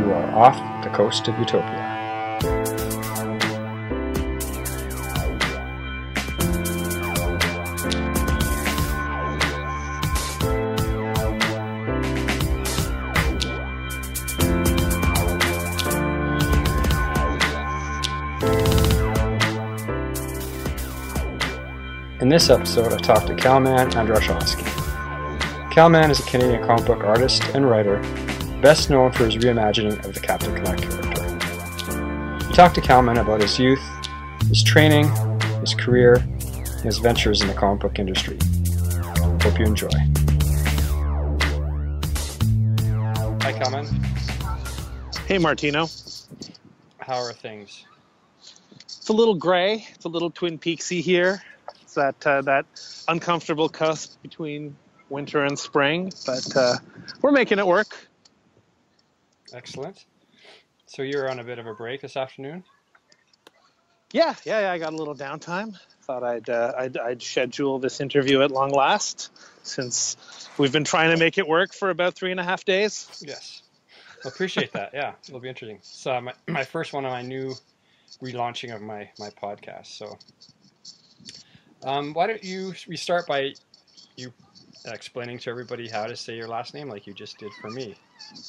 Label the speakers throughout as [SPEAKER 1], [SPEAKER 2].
[SPEAKER 1] you are off the coast of Utopia. In this episode, I talked to Kalman Andrasofszky. Kalman is a Canadian comic book artist and writer, best known for his reimagining of the Captain Canuck character. We talked to Kalman about his youth, his training, his career, and his ventures in the comic book industry. Hope you enjoy. Hi, Kalman.
[SPEAKER 2] Hey, Martino.
[SPEAKER 1] How are things?
[SPEAKER 2] It's a little gray. It's a little Twin Peaksy here. It's that uncomfortable cusp between winter and spring, but we're making it work.
[SPEAKER 1] Excellent. So you're on a bit of a break this afternoon?
[SPEAKER 2] Yeah. I got a little downtime. Thought I'd schedule this interview at long last, since we've been trying to make it work for about 3.5 days.
[SPEAKER 1] Yes. I appreciate that. Yeah, it'll be interesting. So my first one of my new relaunching of my podcast. So why don't we start by you explaining to everybody how to say your last name like you just did for me.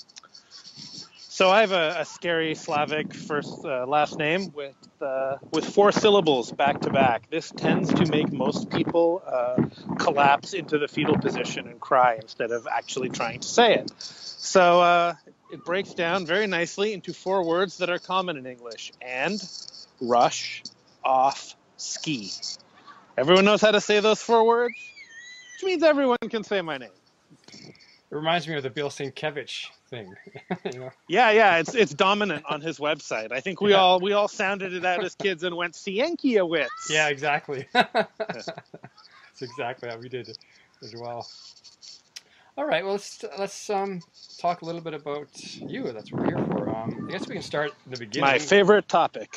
[SPEAKER 2] So I have a scary Slavic last name with 4 syllables back to back. This tends to make most people collapse into the fetal position and cry instead of actually trying to say it. So it breaks down very nicely into 4 words that are common in English: and, rush, off, ski. Everyone knows how to say those 4 words, which means everyone can say my name.
[SPEAKER 1] It reminds me of the Bill Sienkiewicz thing. You know?
[SPEAKER 2] Yeah, it's dominant on his website. I think we all sounded it out as kids and went Sienkiewicz.
[SPEAKER 1] Yeah, exactly. That's exactly how we did it as well. All right, well let's talk a little bit about you. That's what we're here for. I guess we can start at the beginning.
[SPEAKER 2] My favorite topic.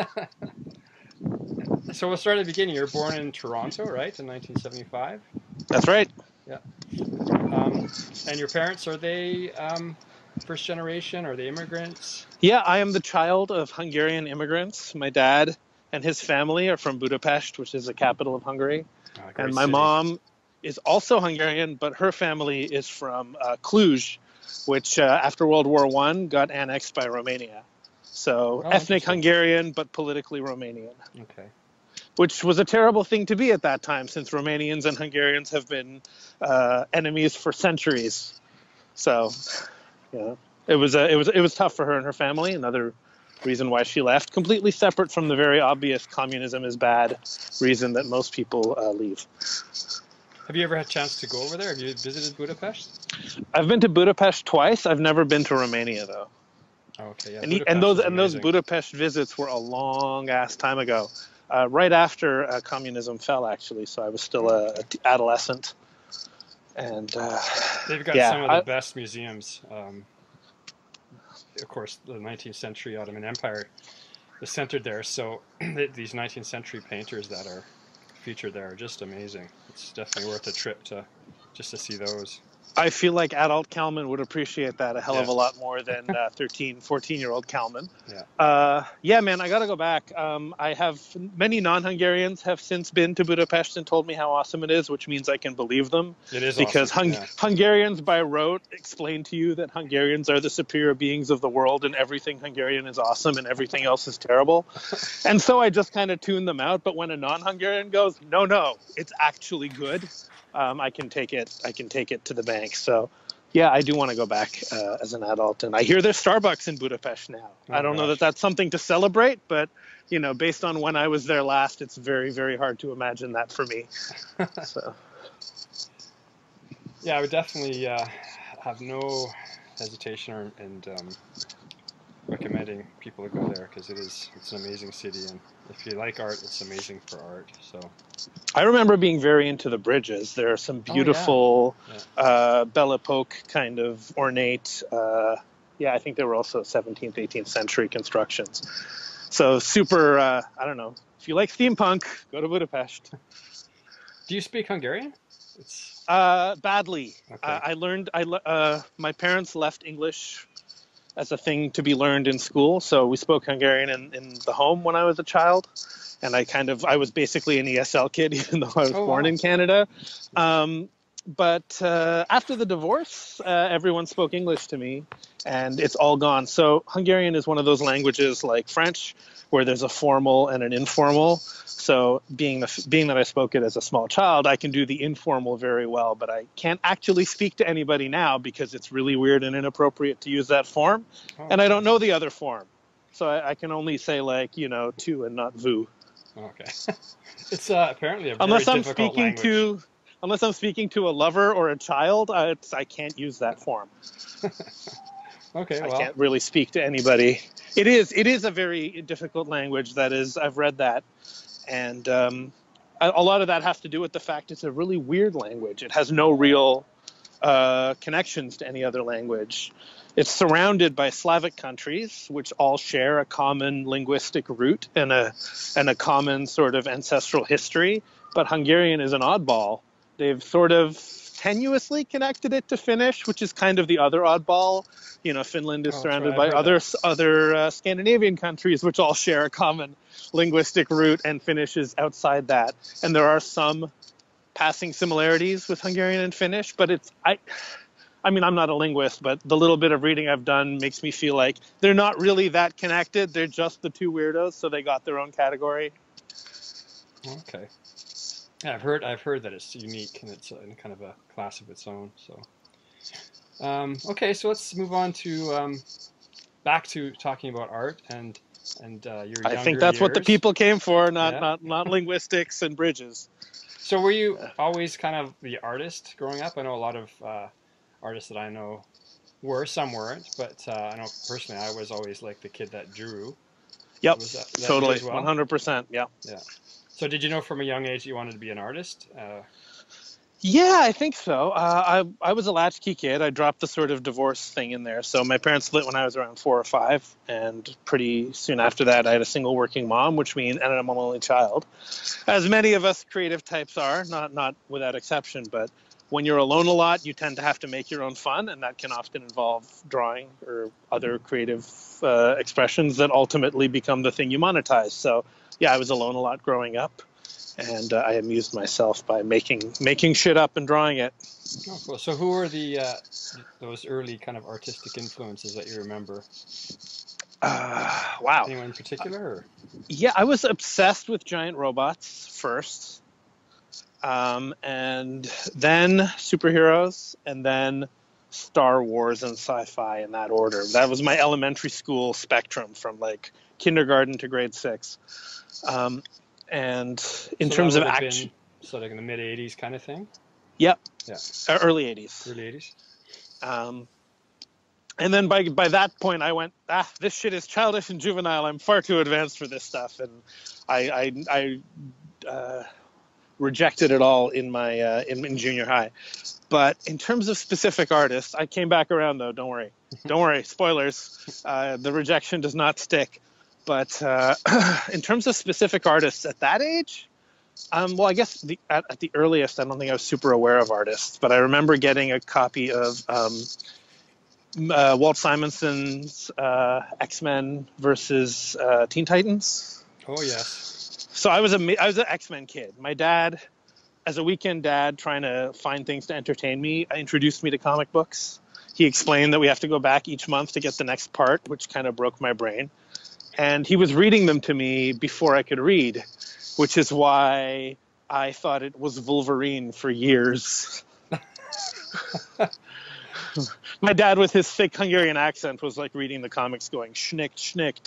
[SPEAKER 1] So we'll start at the beginning. You were born in Toronto, right, in 1975?
[SPEAKER 2] That's right.
[SPEAKER 1] Yeah. And your parents, are they first generation? Are they immigrants?
[SPEAKER 2] Yeah, I am the child of Hungarian immigrants. My dad and his family are from Budapest, which is the capital of Hungary. And my mom is also Hungarian, but her family is from Cluj, which after World War I got annexed by Romania. So ethnic Hungarian, but politically Romanian. Okay. Which was a terrible thing to be at that time, since Romanians and Hungarians have been enemies for centuries. So, yeah, it was tough for her and her family. Another reason why she left, completely separate from the very obvious communism is bad reason that most people leave.
[SPEAKER 1] Have you ever had a chance to go over there? Have you visited Budapest?
[SPEAKER 2] I've been to Budapest twice. I've never been to Romania though.
[SPEAKER 1] Okay, yeah.
[SPEAKER 2] And those Budapest visits were a long ass time ago. Right after communism fell, actually, so I was still an adolescent. And
[SPEAKER 1] they've got some of the best museums. Of course, the 19th century Ottoman Empire is centered there. So these 19th century painters that are featured there are just amazing. It's definitely worth a trip just to see those.
[SPEAKER 2] I feel like adult Kalman would appreciate that a hell of a lot more than 13, 14-year-old Kalman. Yeah, man, I got to go back. I have many non-Hungarians have since been to Budapest and told me how awesome it is, which means I can believe them.
[SPEAKER 1] It is
[SPEAKER 2] because
[SPEAKER 1] awesome.
[SPEAKER 2] Hungarians by rote explain to you that Hungarians are the superior beings of the world and everything Hungarian is awesome and everything else is terrible. And so I just kind of tune them out. But when a non-Hungarian goes, no, it's actually good. I can take it to the bank. So, yeah, I do want to go back as an adult. And I hear there's Starbucks in Budapest now. I don't know that that's something to celebrate, but, you know, based on when I was there last, it's very, very hard to imagine that for me. So,
[SPEAKER 1] yeah, I would definitely have no hesitation in recommending people to go there, because it's an amazing city, and if you like art, it's amazing for art. So
[SPEAKER 2] I remember being very into the bridges. There are some beautiful Belle Epoque kind of ornate I think they were also 17th 18th century constructions, so super I don't know, if you like steampunk, go to Budapest.
[SPEAKER 1] Do you speak Hungarian?
[SPEAKER 2] Badly.
[SPEAKER 1] Okay.
[SPEAKER 2] I learned my parents left English as a thing to be learned in school. So we spoke Hungarian in the home when I was a child, and I was basically an ESL kid, even though I was born in Canada. But after the divorce, everyone spoke English to me, and it's all gone. So Hungarian is one of those languages like French, where there's a formal and an informal. So being that I spoke it as a small child, I can do the informal very well, but I can't actually speak to anybody now because it's really weird and inappropriate to use that form, and I don't know the other form. So I can only say like, tu and not vous.
[SPEAKER 1] Okay. It's apparently a very difficult language.
[SPEAKER 2] Unless I'm speaking to a lover or a child, I can't use that form.
[SPEAKER 1] Okay, well.
[SPEAKER 2] I can't really speak to anybody. It is a very difficult language. I've read that. And a lot of that has to do with the fact it's a really weird language. It has no real connections to any other language. It's surrounded by Slavic countries, which all share a common linguistic root and a common sort of ancestral history. But Hungarian is an oddball. They've sort of tenuously connected it to Finnish, which is kind of the other oddball. Finland is surrounded by other Scandinavian countries, which all share a common linguistic root, and Finnish is outside that. And there are some passing similarities with Hungarian and Finnish, but I'm not a linguist, but the little bit of reading I've done makes me feel like they're not really that connected. They're just the two weirdos, so they got their own category.
[SPEAKER 1] Okay. Yeah, I've heard that it's unique and it's in kind of a class of its own. So, okay, so let's move on to back to talking about art and your younger
[SPEAKER 2] I think that's
[SPEAKER 1] years.
[SPEAKER 2] What the people came for, not linguistics and bridges.
[SPEAKER 1] So were you always kind of the artist growing up? I know a lot of artists that I know some weren't, but I know personally I was always like the kid that drew.
[SPEAKER 2] Yep,
[SPEAKER 1] that
[SPEAKER 2] totally,
[SPEAKER 1] as well?
[SPEAKER 2] 100%, yeah.
[SPEAKER 1] Yeah. So did you know from a young age you wanted to be an artist?
[SPEAKER 2] Yeah, I think so. I was a latchkey kid. I dropped the sort of divorce thing in there. So my parents split when I was around 4 or 5, and pretty soon after that I had a single working mom, and I'm an only child. As many of us creative types are, not without exception, but when you're alone a lot, you tend to have to make your own fun, and that can often involve drawing or other creative expressions that ultimately become the thing you monetize. So yeah, I was alone a lot growing up, and I amused myself by making shit up and drawing it.
[SPEAKER 1] Oh, cool. So who were those early kind of artistic influences that you remember?
[SPEAKER 2] Wow.
[SPEAKER 1] Anyone in particular? Or?
[SPEAKER 2] Yeah, I was obsessed with giant robots first, and then superheroes, and then Star Wars and sci-fi in that order. That was my elementary school spectrum from like kindergarten to grade 6. And in terms of action,
[SPEAKER 1] so like in the mid 80s kind of thing.
[SPEAKER 2] Yep.
[SPEAKER 1] Yeah.
[SPEAKER 2] Early 80s.
[SPEAKER 1] Early 80s.
[SPEAKER 2] And then by that point, I went, this shit is childish and juvenile. I'm far too advanced for this stuff, and I rejected it all in my in junior high. But in terms of specific artists, I came back around though. Don't worry. Spoilers. The rejection does not stick. But in terms of specific artists at that age, well, I guess at the earliest, I don't think I was super aware of artists. But I remember getting a copy of Walt Simonson's X-Men versus Teen Titans.
[SPEAKER 1] Oh, yes.
[SPEAKER 2] So I was an X-Men kid. My dad, as a weekend dad, trying to find things to entertain me, introduced me to comic books. He explained that we have to go back each month to get the next part, which kind of broke my brain. And he was reading them to me before I could read, which is why I thought it was Wolverine for years. My dad, with his thick Hungarian accent, was like reading the comics going, schnicked, schnicked.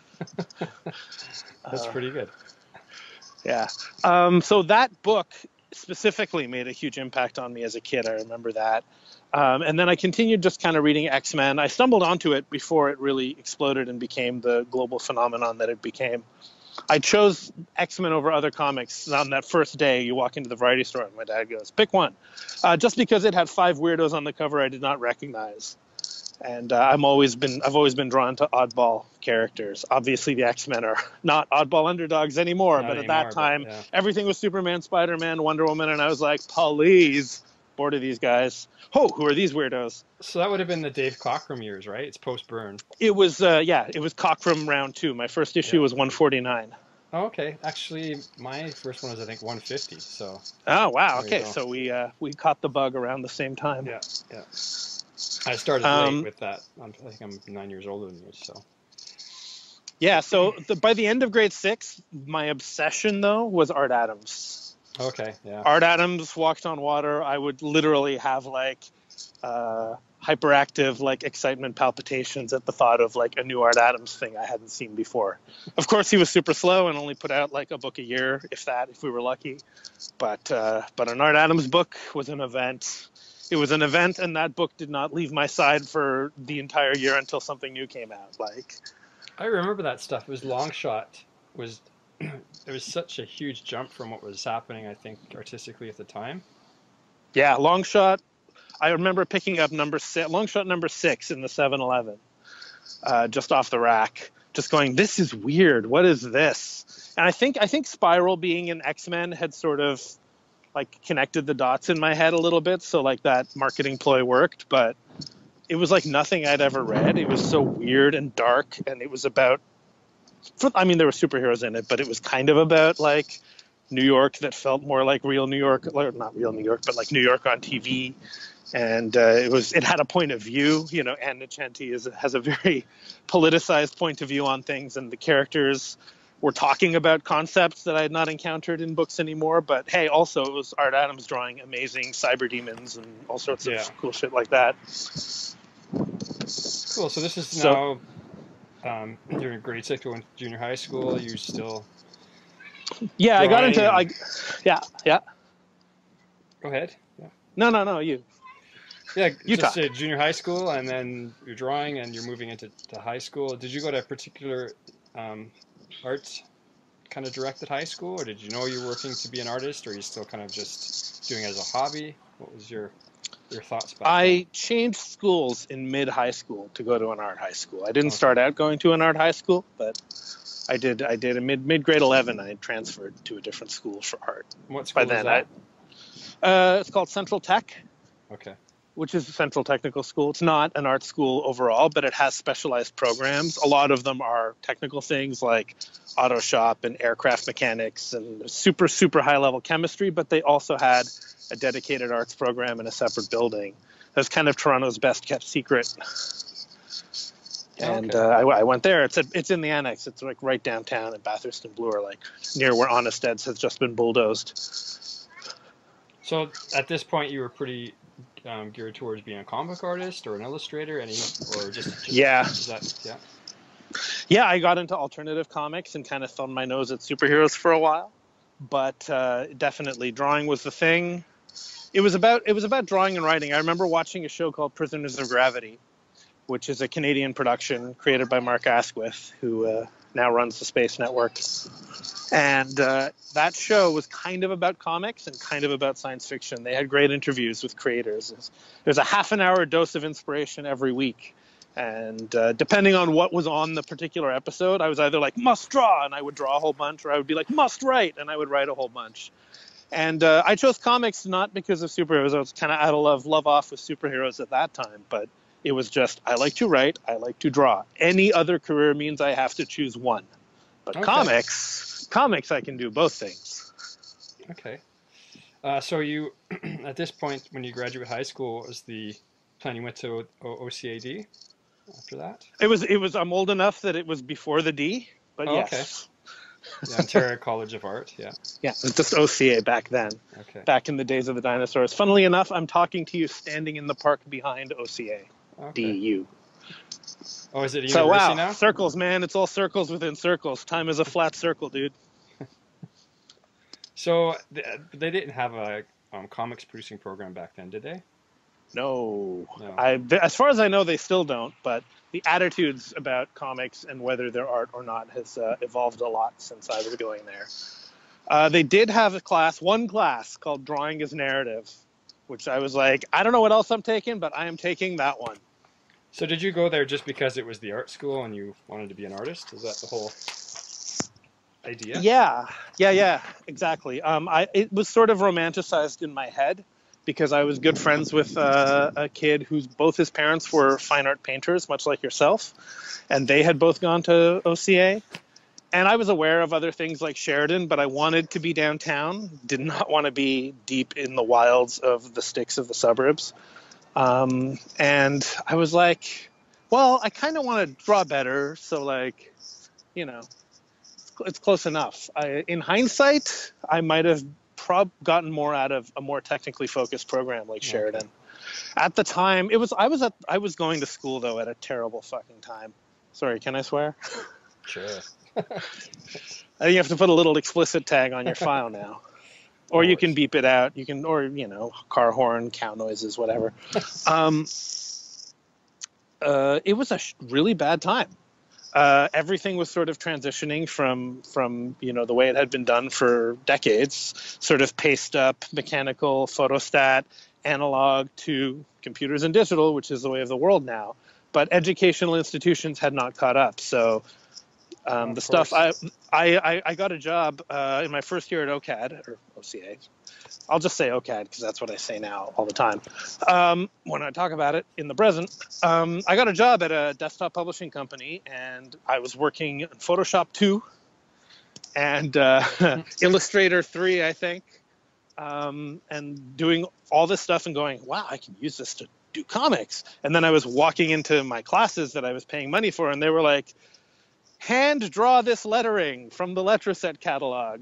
[SPEAKER 1] That's pretty good.
[SPEAKER 2] Yeah. So that book specifically made a huge impact on me as a kid. I remember that. And then I continued just kind of reading X-Men. I stumbled onto it before it really exploded and became the global phenomenon that it became. I chose X-Men over other comics on that first day. You walk into the variety store and my dad goes, pick one. Just because it had 5 weirdos on the cover I did not recognize. And I've always been drawn to oddball characters. Obviously, the X-Men are not oddball underdogs anymore, but at that time, everything was Superman, Spider-Man, Wonder Woman, and I was like, please, bored of these guys. Oh, who are these weirdos?
[SPEAKER 1] So that would have been the Dave Cockrum years, right? It's post-Burn.
[SPEAKER 2] It was, it was Cockrum round 2. My first issue was 149.
[SPEAKER 1] Oh, okay. Actually, my first one was, I think, 150. So.
[SPEAKER 2] Oh, wow. Okay, so we caught the bug around the same time.
[SPEAKER 1] Yeah, yeah. I started late with that. I think I'm 9 years older than you, so.
[SPEAKER 2] Yeah, so by the end of grade 6, my obsession, though, was Art Adams.
[SPEAKER 1] Okay, yeah.
[SPEAKER 2] Art Adams, Walked on Water. I would literally have, like, hyperactive, like, excitement palpitations at the thought of, like, a new Art Adams thing I hadn't seen before. Of course, he was super slow and only put out, like, a book a year, if we were lucky. But an Art Adams book was an event. It was an event, and that book did not leave my side for the entire year until something new came out. Like,
[SPEAKER 1] I remember that stuff. It was Longshot. It was such a huge jump from what was happening, I think, artistically at the time.
[SPEAKER 2] Yeah, Longshot. I remember picking up Longshot number 6 in the 7-Eleven, just off the rack, just going, "This is weird. What is this?" And I think Spiral being an X-Men had sort of like connected the dots in my head a little bit, so like that marketing ploy worked, but it was like nothing I'd ever read. It was so weird and dark, and it was about, I mean, there were superheroes in it, but it was kind of about like New York that felt more like real New York, or not real New York, but like New York on TV. And it had a point of view, you know. Ann Nocenti has a very politicized point of view on things, and the characters were talking about concepts that I had not encountered in books anymore. But hey, also it was Art Adams drawing amazing cyber demons and all sorts of cool shit like that.
[SPEAKER 1] Cool. So this is now you're in grade 6 going to junior high school. You still
[SPEAKER 2] I got into yeah.
[SPEAKER 1] Go ahead. Yeah.
[SPEAKER 2] No, you.
[SPEAKER 1] Yeah,
[SPEAKER 2] you
[SPEAKER 1] just junior high school, and then you're drawing, and you're moving into high school. Did you go to a particular arts kind of directed high school, or did you know you were working to be an artist, or are you still kind of just doing it as a hobby? What was your thoughts about
[SPEAKER 2] I changed schools in mid-high school to go to an art high school. I didn't start out going to an art high school, but I did in mid-grade 11. I transferred to a different school for art.
[SPEAKER 1] What school is that?
[SPEAKER 2] It's called Central Tech.
[SPEAKER 1] Okay.
[SPEAKER 2] Which is a Central Technical School. It's not an art school overall, but it has specialized programs. A lot of them are technical things like auto shop and aircraft mechanics and super, super high-level chemistry, but they also had a dedicated arts program in a separate building. That's kind of Toronto's best-kept secret. And I went there. It's in the annex. It's like right downtown in Bathurst and Bloor, like near where Honest Ed's has just been bulldozed.
[SPEAKER 1] So at this point, you were pretty geared towards being a comic artist or an illustrator,
[SPEAKER 2] Yeah.
[SPEAKER 1] Yeah,
[SPEAKER 2] I got into alternative comics and kind of thumbed my nose at superheroes for a while, but definitely drawing was the thing. It was about drawing and writing. I remember watching a show called Prisoners of Gravity, which is a Canadian production created by Mark Asquith, who now runs the Space Network. And that show was kind of about comics and kind of about science fiction. They had great interviews with creators. There's a half-an-hour dose of inspiration every week. And depending on what was on the particular episode, I was either like, must draw, and I would draw a whole bunch, or I would be like, must write, and I would write a whole bunch. And I chose comics not because of superheroes. I was kind of out of love off with superheroes at that time, but it was just, I like to write, I like to draw. Any other career means I have to choose one. But comics, I can do both things. Okay.
[SPEAKER 1] So you, at this point, when you graduate high school, was the plan you went to OCAD after that?
[SPEAKER 2] It was. I'm old enough that it was before the D, but yes.
[SPEAKER 1] Okay. Yeah, Ontario College of Art, yeah.
[SPEAKER 2] Yeah, it was just OCA back then.
[SPEAKER 1] Okay.
[SPEAKER 2] Back in the days of the dinosaurs. Funnily enough, I'm talking to you standing in the park behind OCA. Okay. DU.
[SPEAKER 1] Oh, is it a university now?
[SPEAKER 2] Circles, man. It's all circles within circles. Time is a flat circle, dude.
[SPEAKER 1] So they didn't have a comics producing program back then, did they?
[SPEAKER 2] No. As far as I know, they still don't. But the attitudes about comics and whether they're art or not has evolved a lot since I was going there. They did have one class called Drawing as Narrative, which I was like, I don't know what else I'm taking, but I am taking that one.
[SPEAKER 1] So did you go there just because it was the art school and you wanted to be an artist? Is that the whole idea?
[SPEAKER 2] Yeah, exactly. It was sort of romanticized in my head because I was good friends with a kid whose both his parents were fine art painters, much like yourself, and they had both gone to OCA. And I was aware of other things like Sheridan, but I wanted to be downtown, did not want to be deep in the wilds of the sticks of the suburbs. And I was like, well, I kind of want to draw better, so like, you know, it's close enough. In hindsight, I might have gotten more out of a more technically focused program like Sheridan. Okay. At the time, I was going to school though at a terrible fucking time. Sorry, can I swear?
[SPEAKER 1] Sure.
[SPEAKER 2] I think you have to put a little explicit tag on your file now. Or you can beep it out. You can, or, you know, car horn, cow noises, whatever. It was a really bad time. Everything was sort of transitioning from, you know, the way it had been done for decades, sort of paste up, mechanical, photostat, analog, to computers and digital, which is the way of the world now. But educational institutions had not caught up. So the stuff I got a job in my first year at OCAD, or OCA. I'll just say OCAD because that's what I say now all the time. When I talk about it in the present, I got a job at a desktop publishing company, and I was working in Photoshop 2 and Illustrator 3, I think, and doing all this stuff and going, wow, I can use this to do comics. And then I was walking into my classes that I was paying money for, and they were like, hand draw this lettering from the Letraset catalog.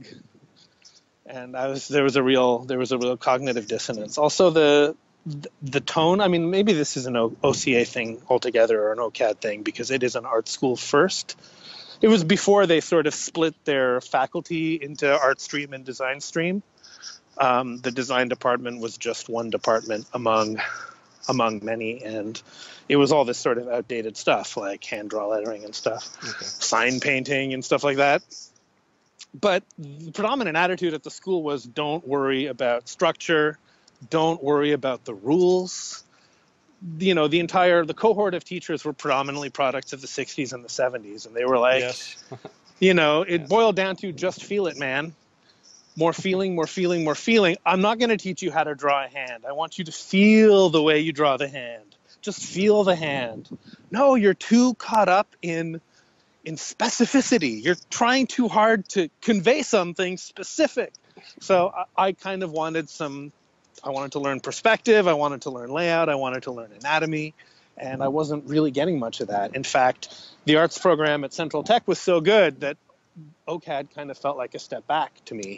[SPEAKER 2] And there was a real cognitive dissonance. Also the tone, I mean, maybe this is an OCA thing altogether or an OCAD thing because it is an art school first. It was before they sort of split their faculty into art stream and design stream. The design department was just one department among many, and it was all this sort of outdated stuff like hand draw lettering and stuff, sign painting and stuff like that. But the predominant attitude at the school was don't worry about structure, don't worry about the rules. You know, the cohort of teachers were predominantly products of the 60s and the 70s, and they were like, yes. You know, it boiled down to just feel it, man. More feeling, more feeling, more feeling. I'm not going to teach you how to draw a hand. I want you to feel the way you draw the hand. Just feel the hand. No, you're too caught up in specificity. You're trying too hard to convey something specific. So I kind of wanted I wanted to learn perspective. I wanted to learn layout. I wanted to learn anatomy. And I wasn't really getting much of that. In fact, the arts program at Central Tech was so good that OCAD kind of felt like a step back to me.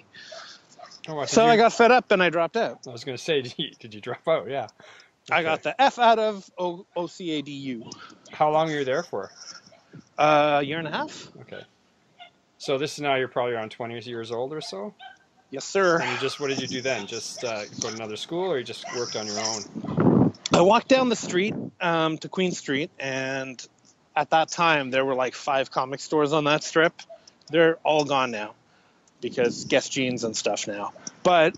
[SPEAKER 2] I got fed up and I dropped out.
[SPEAKER 1] I was going to say, did you drop out? Yeah. Okay.
[SPEAKER 2] I got the F out of OCADU.
[SPEAKER 1] How long were you there for?
[SPEAKER 2] A year and a half.
[SPEAKER 1] Okay. So this is now you're probably around 20 years old or so?
[SPEAKER 2] Yes, sir.
[SPEAKER 1] And what did you do then? Just go to another school or you just worked on your own?
[SPEAKER 2] I walked down the street to Queen Street, and at that time there were like 5 comic stores on that strip. They're all gone now because Guess Jeans and stuff now. But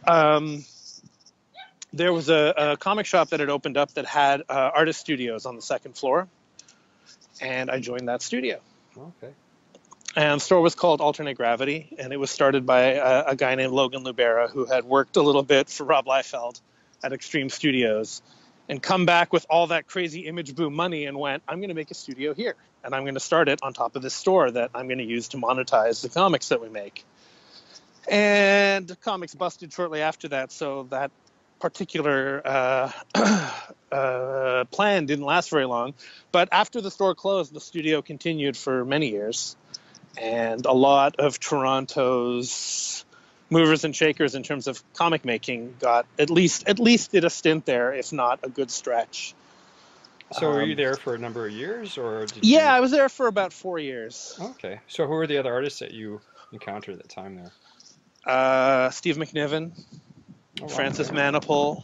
[SPEAKER 2] there was a comic shop that had opened up that had artist studios on the 2nd floor. And I joined that studio.
[SPEAKER 1] Okay.
[SPEAKER 2] And the store was called Alternate Gravity, and it was started by a guy named Logan Lubera, who had worked a little bit for Rob Liefeld at Extreme Studios, and come back with all that crazy Image Boom money and went, I'm going to make a studio here, and I'm going to start it on top of this store that I'm going to use to monetize the comics that we make. And the comics busted shortly after that, so that particular plan didn't last very long. But after the store closed, the studio continued for many years. And a lot of Toronto's movers and shakers in terms of comic making got at least did a stint there, if not a good stretch.
[SPEAKER 1] So were you there for a number of years, or
[SPEAKER 2] I was there for about 4 years.
[SPEAKER 1] Okay. So who were the other artists that you encountered at the time there?
[SPEAKER 2] Steve McNiven, Francis Manipul.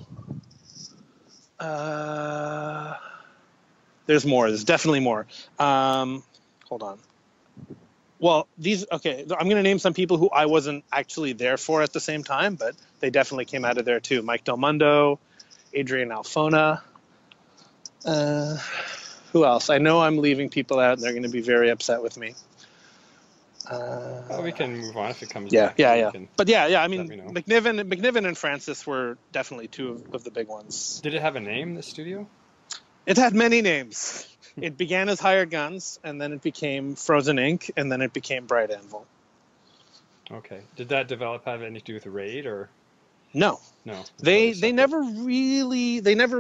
[SPEAKER 2] There's more. There's definitely more. Hold on. Well, I'm going to name some people who I wasn't actually there for at the same time, but they definitely came out of there too. Mike Del Mundo, Adrian Alfona. Who else? I know I'm leaving people out, and they're going to be very upset with me.
[SPEAKER 1] We can move on if it comes
[SPEAKER 2] Yeah,
[SPEAKER 1] back.
[SPEAKER 2] yeah. But yeah. I mean,
[SPEAKER 1] know.
[SPEAKER 2] McNiven and Francis were definitely two of the big ones.
[SPEAKER 1] Did it have a name, the studio?
[SPEAKER 2] It had many names. It began as Hired Guns, and then it became Frozen Ink, and then it became Bright Anvil.
[SPEAKER 1] Okay. Did that have anything to do with R.A.I.D or?
[SPEAKER 2] No.
[SPEAKER 1] Totally
[SPEAKER 2] They never really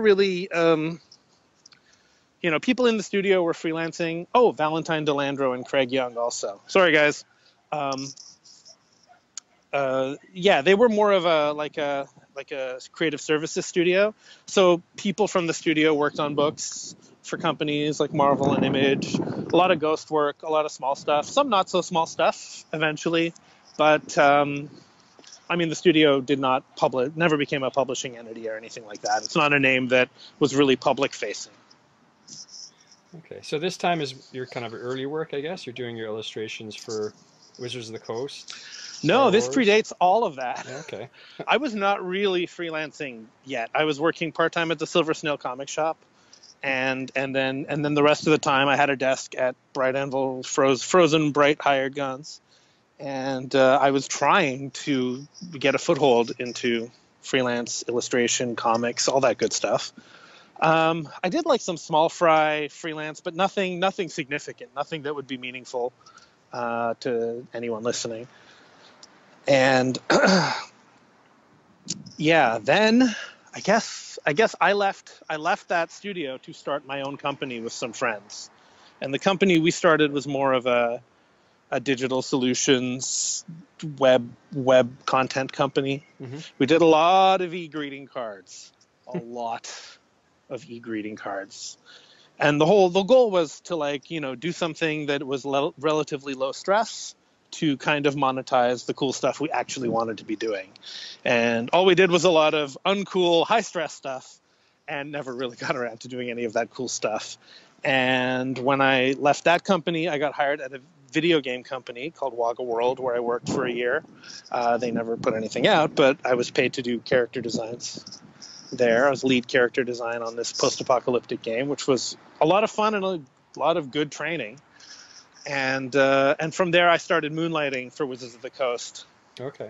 [SPEAKER 2] people in the studio were freelancing. Oh, Valentine Delandro and Craig Young also. Sorry, guys. They were more of a creative services studio. So people from the studio worked on books for companies like Marvel and Image. A lot of ghost work, a lot of small stuff, some not so small stuff eventually. But the studio never became a publishing entity or anything like that. It's not a name that was really public facing.
[SPEAKER 1] Okay, so this time is your kind of early work, I guess. You're doing your illustrations for Wizards of the Coast.
[SPEAKER 2] No, this predates all of that.
[SPEAKER 1] Okay.
[SPEAKER 2] I was not really freelancing yet. I was working part-time at the Silver Snail comic shop, and then the rest of the time I had a desk at Bright Anvil, Frozen Bright Hired Guns, and I was trying to get a foothold into freelance illustration, comics, all that good stuff. I did like some small fry freelance, but nothing significant, nothing that would be meaningful to anyone listening. And then I guess I left that studio to start my own company with some friends. And the company we started was more of a digital solutions web content company. Mm-hmm. We did a lot of e-greeting cards. A lot of e-greeting cards. And the goal was to do something that was relatively low stress, to kind of monetize the cool stuff we actually wanted to be doing. And all we did was a lot of uncool, high-stress stuff and never really got around to doing any of that cool stuff. And when I left that company, I got hired at a video game company called Wagga World, where I worked for a year. They never put anything out, but I was paid to do character designs there. I was lead character design on this post-apocalyptic game, which was a lot of fun and a lot of good training. And from there, I started moonlighting for Wizards of the Coast.
[SPEAKER 1] Okay.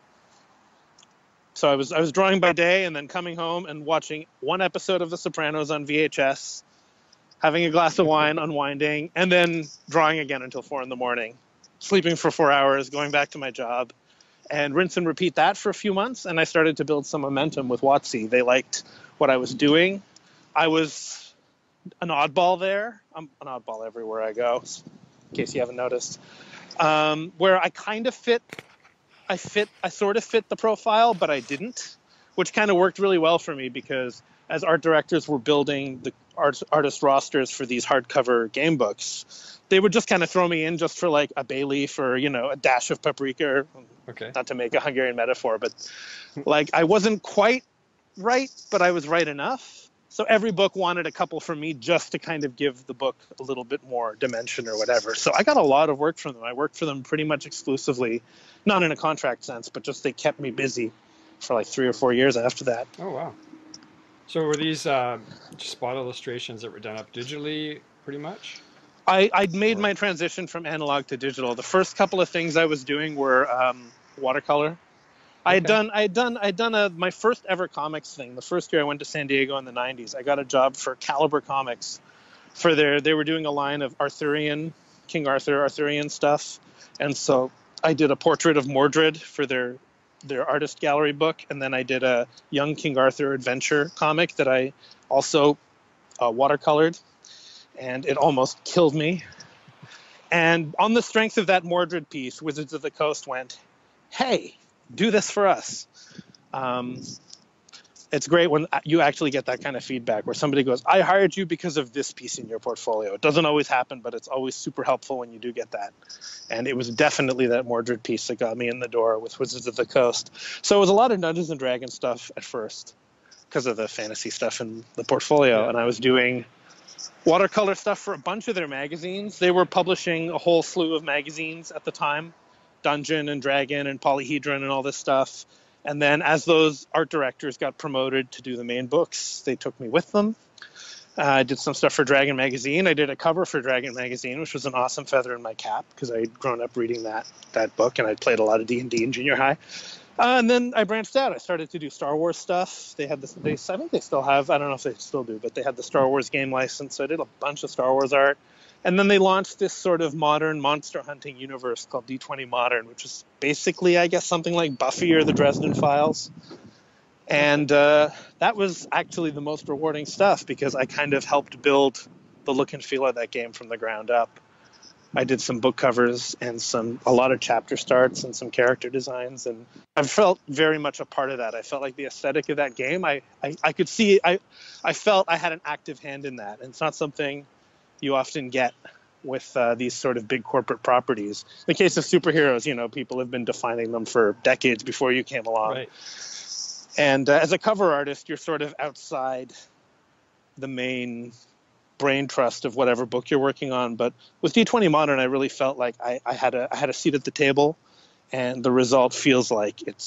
[SPEAKER 2] So I was drawing by day and then coming home and watching one episode of The Sopranos on VHS, having a glass of wine, unwinding, and then drawing again until 4 a.m, sleeping for 4 hours, going back to my job, and rinse and repeat that for a few months. And I started to build some momentum with WotC. They liked what I was doing. I was an oddball there. I'm an oddball everywhere I go, in case you haven't noticed, where I kind of I sort of fit the profile, but I didn't, which kind of worked really well for me because as art directors were building the artist rosters for these hardcover game books, they would just kind of throw me in just for like a bay leaf or, a dash of paprika,
[SPEAKER 1] okay.
[SPEAKER 2] Not to make a Hungarian metaphor, but I wasn't quite right, but I was right enough. So every book wanted a couple from me just to kind of give the book a little bit more dimension or whatever. So I got a lot of work from them. I worked for them pretty much exclusively, not in a contract sense, but just they kept me busy for like 3 or 4 years after that.
[SPEAKER 1] Oh, wow. So were these just spot illustrations that were done up digitally pretty much?
[SPEAKER 2] I'd made my transition from analog to digital. The first couple of things I was doing were watercolor. Okay. I had done my first ever comics thing. The first year I went to San Diego in the 90s, I got a job for Caliber Comics they were doing a line of King Arthurian stuff. And so I did a portrait of Mordred for their artist gallery book. And then I did a young King Arthur adventure comic that I also watercolored. And it almost killed me. And on the strength of that Mordred piece, Wizards of the Coast went, hey, do this for us. It's great when you actually get that kind of feedback where somebody goes, I hired you because of this piece in your portfolio. It doesn't always happen, but it's always super helpful when you do get that. And it was definitely that Mordred piece that got me in the door with Wizards of the Coast. So it was a lot of Dungeons and Dragons stuff at first because of the fantasy stuff in the portfolio. Yeah. And I was doing watercolor stuff for a bunch of their magazines. They were publishing a whole slew of magazines at the time. Dungeon and Dragon and Polyhedron and all this stuff. And then as those art directors got promoted to do the main books, they took me with them. I did some stuff for Dragon Magazine. I did a cover for Dragon Magazine, which was an awesome feather in my cap because I had grown up reading that book, and I played a lot of D&D in junior high. And then I branched out. I started to do Star Wars stuff. They had this. I think they still have. I don't know if they still do, but they had the Star Wars game license. So I did a bunch of Star Wars art. And then they launched this sort of modern monster hunting universe called D20 Modern, which is basically, I guess, something like Buffy or the Dresden Files. And that was actually the most rewarding stuff because I kind of helped build the look and feel of that game from the ground up. I did some book covers and a lot of chapter starts and some character designs, and I felt very much a part of that. I felt like the aesthetic of that game, I could see, I felt I had an active hand in that. And it's not something you often get with these sort of big corporate properties. In the case of superheroes, people have been defining them for decades before you came along.
[SPEAKER 1] Right.
[SPEAKER 2] And as a cover artist, you're sort of outside the main brain trust of whatever book you're working on. But with D20 Modern, I really felt like I had a seat at the table, and the result feels like it's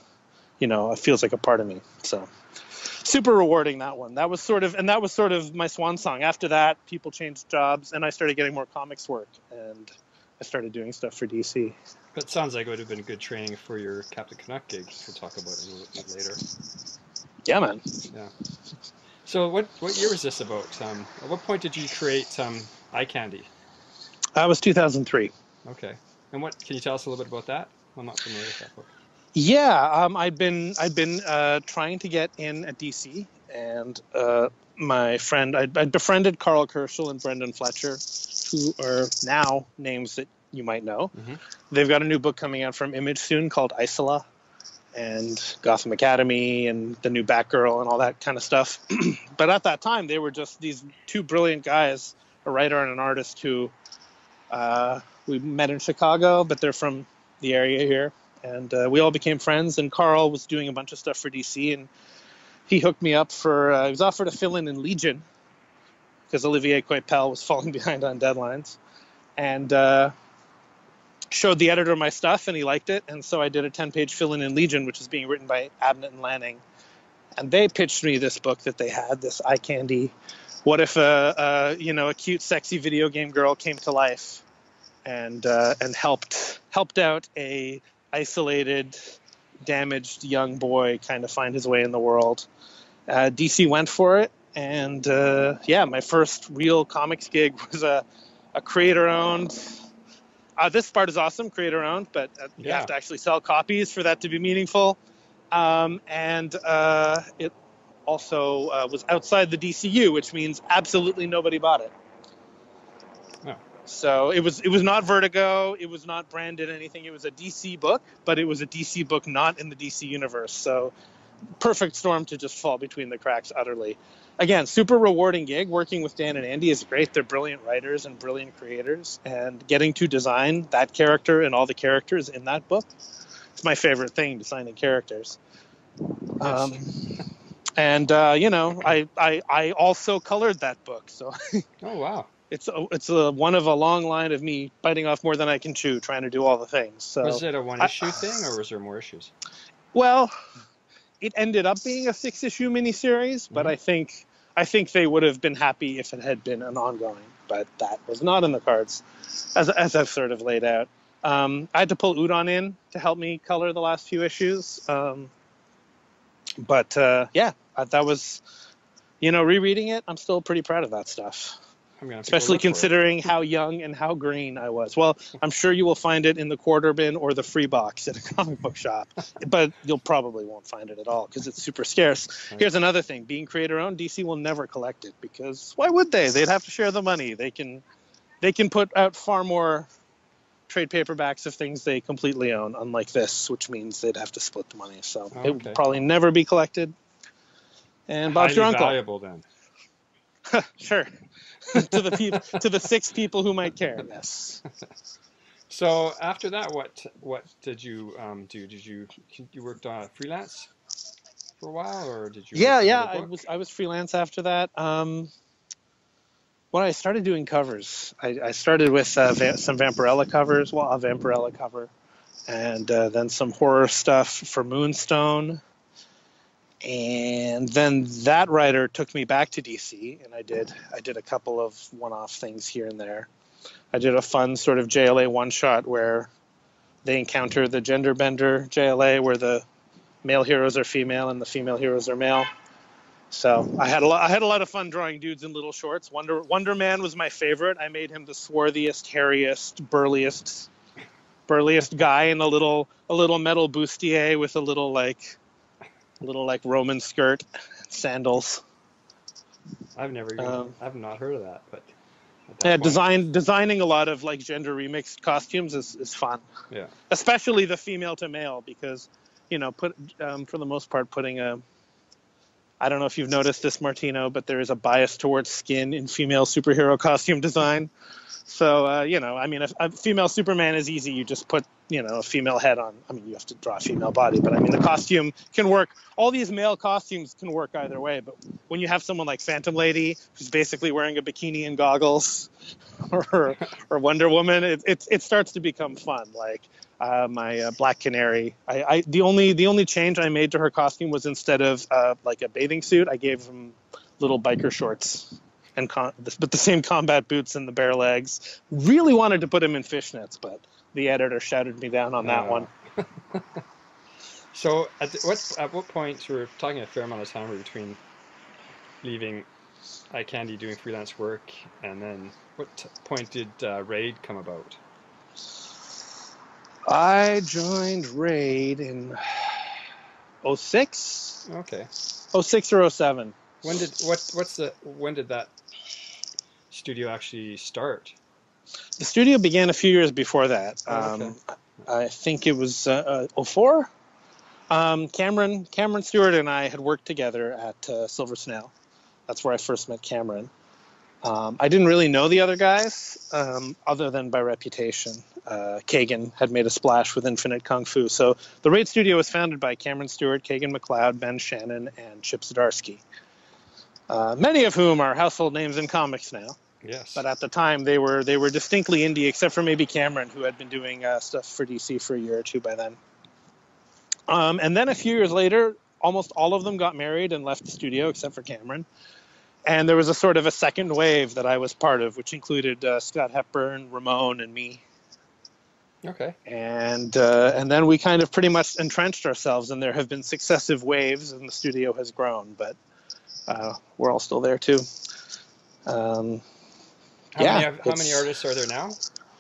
[SPEAKER 2] it feels like a part of me. So super rewarding, that one. That was sort of my swan song. After that, people changed jobs, and I started getting more comics work, and I started doing stuff for DC.
[SPEAKER 1] That sounds like it would have been good training for your Captain Canuck gig. We'll talk about it a little bit later.
[SPEAKER 2] Yeah, man.
[SPEAKER 1] Yeah. So what year was this about? At what point did you create Eye Candy?
[SPEAKER 2] That was 2003.
[SPEAKER 1] Okay. And can you tell us a little bit about that? I'm not familiar with that book.
[SPEAKER 2] Yeah, I'd been trying to get in at DC, and my friend, I'd befriended Carl Kerschel and Brendan Fletcher, who are now names that you might know. Mm-hmm. They've got a new book coming out from Image soon called Isola, and Gotham Academy, and the new Batgirl, and all that kind of stuff. But at that time, they were just these two brilliant guys, a writer and an artist, who we met in Chicago, but they're from the area here. And we all became friends, and Carl was doing a bunch of stuff for DC, and he hooked me up he was offered to fill in Legion, because Olivier Coipel was falling behind on deadlines, and showed the editor my stuff, and he liked it, and so I did a 10-page fill-in Legion, which is being written by Abnett and Lanning, and they pitched me this book that they had, this Eye Candy. What if a cute, sexy video game girl came to life and helped out a isolated, damaged young boy kind of find his way in the world. DC went for it, and my first real comics gig was a creator-owned. This part is awesome, creator-owned, but you have to actually sell copies for that to be meaningful. And it also was outside the DCU, which means absolutely nobody bought it. Oh. So it was not Vertigo. It was not branded anything. It was a DC book, but it was a DC book not in the DC universe. So perfect storm to just fall between the cracks utterly. Again, super rewarding gig. Working with Dan and Andy is great. They're brilliant writers and brilliant creators. And getting to design that character and all the characters in that book, it's my favorite thing, designing characters. I also colored that book. So.
[SPEAKER 1] Oh, wow.
[SPEAKER 2] It's one of a long line of me biting off more than I can chew, trying to do all the things. So
[SPEAKER 1] was it a one-issue thing, or was there more issues?
[SPEAKER 2] Well, it ended up being a 6-issue miniseries, but mm-hmm. I think they would have been happy if it had been an ongoing, but that was not in the cards, as I've sort of laid out. I had to pull Udon in to help me color the last few issues, that was, rereading it, I'm still pretty proud of that stuff. Especially considering how young and how green I was. Well, I'm sure you will find it in the quarter bin or the free box at a comic book shop, but you'll probably won't find it at all because it's super scarce. Right. Here's another thing. Being creator-owned, DC will never collect it because why would they? They'd have to share the money. They can put out far more trade paperbacks of things they completely own, unlike this, which means they'd have to split the money. So it would probably never be collected. And Bob's your uncle.
[SPEAKER 1] Valuable then.
[SPEAKER 2] Sure. to the 6 people who might care. Yes.
[SPEAKER 1] So after that, what did you do? You worked on freelance for a while, or did you?
[SPEAKER 2] Yeah. I was freelance after that. When I started doing covers, I started with some Vampirella covers. Well, a Vampirella cover, and then some horror stuff for Moonstone. And then that writer took me back to DC, and I did a couple of one-off things here and there. I did a fun sort of JLA one-shot where they encounter the gender bender JLA, where the male heroes are female and the female heroes are male. So I had a lot of fun drawing dudes in little shorts. Wonder Man was my favorite. I made him the swarthiest, hairiest, burliest guy in a little metal bustier with a little like Roman skirt, sandals.
[SPEAKER 1] I've not heard of that, but
[SPEAKER 2] yeah, designing a lot of like gender remixed costumes is fun.
[SPEAKER 1] Yeah,
[SPEAKER 2] especially the female to male, because for the most part putting I don't know if you've noticed this, Martino, but there is a bias towards skin in female superhero costume design. So, a female Superman is easy. You just put, a female head on. I mean, you have to draw a female body, but I mean, the costume can work. All these male costumes can work either way. But when you have someone like Phantom Lady, who's basically wearing a bikini and goggles, or Wonder Woman, it starts to become fun. Like my Black Canary, the only change I made to her costume was instead of like a bathing suit, I gave him little biker shorts. But the same combat boots and the bare legs. Really wanted to put him in fishnets, but the editor shouted me down on that one.
[SPEAKER 1] So at what point, we're talking a fair amount of time between leaving Eye Candy doing freelance work, and then what point did R.A.I.D come about?
[SPEAKER 2] I joined R.A.I.D in 06.
[SPEAKER 1] Okay.
[SPEAKER 2] 06 or 07.
[SPEAKER 1] When did that studio actually start?
[SPEAKER 2] The studio began a few years before that.
[SPEAKER 1] Okay.
[SPEAKER 2] I think it was 04. Cameron Stewart and I had worked together at Silver Snail. That's where I first met Cameron. I didn't really know the other guys other than by reputation. Kagan had made a splash with Infinite Kung Fu. So the R.A.I.D studio was founded by Cameron Stewart, Kagan McLeod, Ben Shannon, and Chip Zdarsky. Many of whom are household names in comics now.
[SPEAKER 1] Yes.
[SPEAKER 2] But at the time, they were distinctly indie, except for maybe Cameron, who had been doing stuff for DC for a year or two by then. And then a few years later, almost all of them got married and left the studio, except for Cameron. And there was a sort of a second wave that I was part of, which included Scott Hepburn, Ramon, and me.
[SPEAKER 1] Okay.
[SPEAKER 2] And then we kind of pretty much entrenched ourselves, and there have been successive waves, and the studio has grown. But we're all still there too.
[SPEAKER 1] How many artists are there now?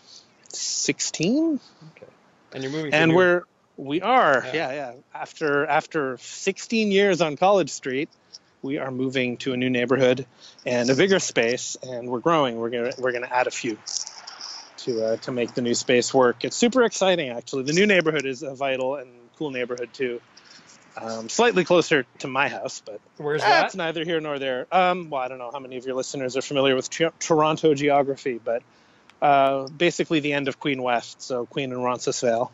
[SPEAKER 2] 16.
[SPEAKER 1] Okay. And you're moving.
[SPEAKER 2] And we are. Yeah. After 16 years on College Street, we are moving to a new neighborhood and a bigger space, and we're growing. We're gonna add a few to make the new space work. It's super exciting, actually. The new neighborhood is a vital and cool neighborhood too. Slightly closer to my house, but
[SPEAKER 1] where's that?
[SPEAKER 2] It's neither here nor there. Well, I don't know how many of your listeners are familiar with Toronto geography, but basically the end of Queen West, so Queen and Roncesvalles.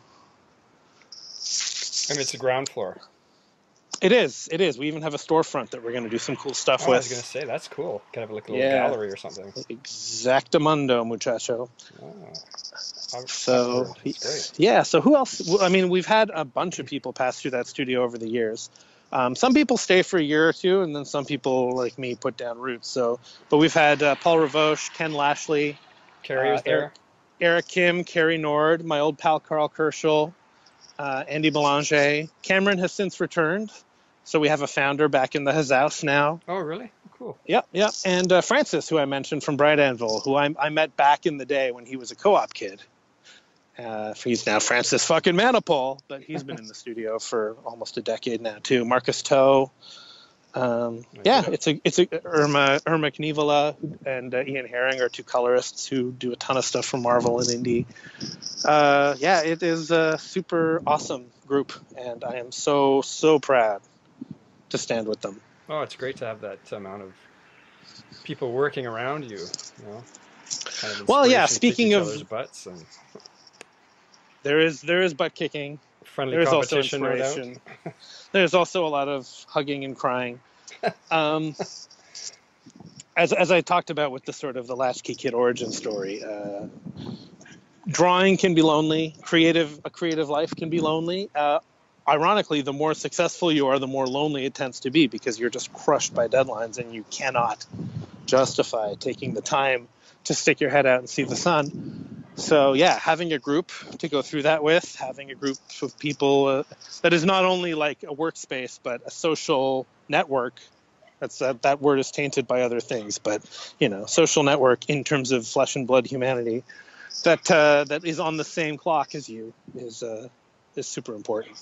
[SPEAKER 1] And it's a ground floor.
[SPEAKER 2] It is. We even have a storefront that we're going to do some cool stuff with.
[SPEAKER 1] I was going to say, that's cool. Kind of like a little gallery or something.
[SPEAKER 2] Exactamundo, muchacho.
[SPEAKER 1] Oh.
[SPEAKER 2] So, yeah, so who else? I mean, we've had a bunch of people pass through that studio over the years. Some people stay for a year or two, and then some people, like me, put down roots. But we've had Paul Ravoche, Ken Lashley,
[SPEAKER 1] Carrie was there.
[SPEAKER 2] Eric Kim, Carrie Nord, my old pal Carl Kerschel, Andy Belanger. Cameron has since returned, so we have a founder back in the house now.
[SPEAKER 1] Oh, really? Cool.
[SPEAKER 2] Yep. And Francis, who I mentioned from Bright Anvil, who I met back in the day when he was a co-op kid. He's now Francis fucking Manipul, but he's been in the studio for almost a decade now too. Marcus Toe. It's Irma Knievala and Ian Herring are two colorists who do a ton of stuff for Marvel and indie. It is a super awesome group, and I am so proud to stand with them.
[SPEAKER 1] Oh, it's great to have that amount of people working around you. Kind of
[SPEAKER 2] speaking of
[SPEAKER 1] butts and
[SPEAKER 2] there is butt kicking.
[SPEAKER 1] Friendly
[SPEAKER 2] There's
[SPEAKER 1] competition,
[SPEAKER 2] also inspiration. There's also a lot of hugging and crying. As I talked about with the sort of the Latchkey Kid origin story, drawing can be lonely. A creative life can be lonely. ironically, the more successful you are, the more lonely it tends to be, because you're just crushed by deadlines and you cannot justify taking the time to stick your head out and see the sun. So yeah, having a group to go through that with, having a group of people that is not only like a workspace, but a social network. That word is tainted by other things, but social network in terms of flesh and blood humanity that is on the same clock as you is super important.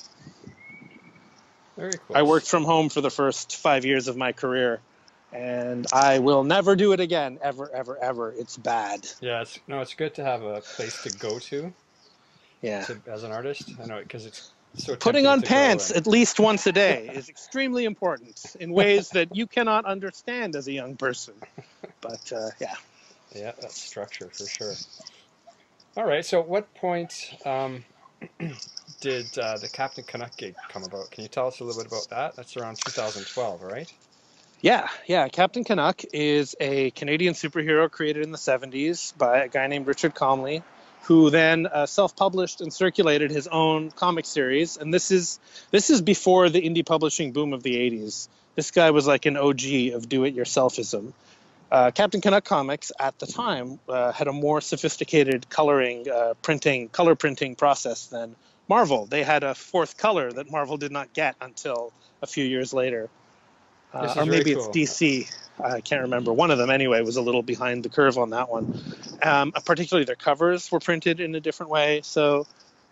[SPEAKER 1] Very cool.
[SPEAKER 2] I worked from home for the first 5 years of my career, and I will never do it again, ever, ever, ever. It's bad.
[SPEAKER 1] Yeah, it's good to have a place to go to.
[SPEAKER 2] Yeah.
[SPEAKER 1] As an artist, I know, because it's so
[SPEAKER 2] putting on
[SPEAKER 1] to
[SPEAKER 2] pants at least once a day is extremely important in ways that you cannot understand as a young person. But yeah.
[SPEAKER 1] Yeah, that's structure for sure. All right. So, what point did the Captain Canuck gig come about? Can you tell us a little bit about that? That's around 2012, right?
[SPEAKER 2] Yeah. Captain Canuck is a Canadian superhero created in the 70s by a guy named Richard Comley, who then self-published and circulated his own comic series. And this is before the indie publishing boom of the 80s. This guy was like an OG of do-it-yourselfism. Captain Canuck Comics at the time had a more sophisticated color printing process than Marvel. They had a fourth color that Marvel did not get until a few years later. Or maybe it's DC. I can't remember. One of them, anyway, was a little behind the curve on that one. Particularly their covers were printed in a different way. So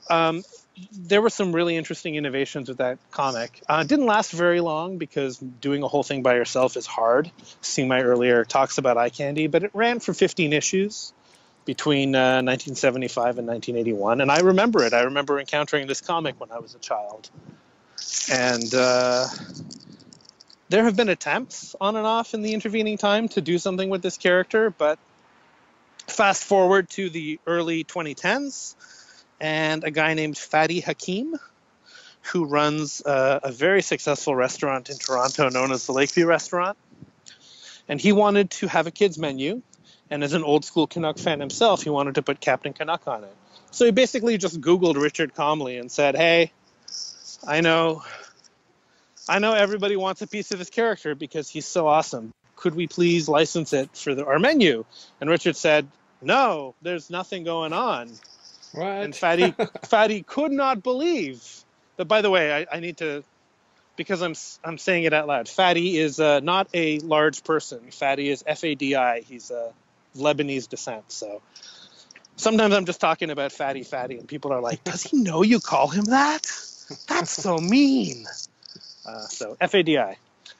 [SPEAKER 2] there were some really interesting innovations with that comic. It didn't last very long because doing a whole thing by yourself is hard. Seeing my earlier talks about eye candy, but it ran for 15 issues between 1975 and 1981. And I remember it. I remember encountering this comic when I was a child. And there have been attempts on and off in the intervening time to do something with this character, but fast forward to the early 2010s, and a guy named Fadi Hakim, who runs a very successful restaurant in Toronto known as the Lakeview Restaurant, and he wanted to have a kids menu, and as an old school Canuck fan himself, he wanted to put Captain Canuck on it. So he basically just Googled Richard Comley and said, hey, I know everybody wants a piece of his character because he's so awesome. Could we please license it for our menu? And Richard said, no, there's nothing going on.
[SPEAKER 1] What?
[SPEAKER 2] And Fadi could not believe that. By the way, I need to, because I'm saying it out loud. Fadi is not a large person. Fadi is Fadi. He's of Lebanese descent. So sometimes I'm just talking about Fadi, and people are like, does he know you call him that? That's so mean. So Fadi.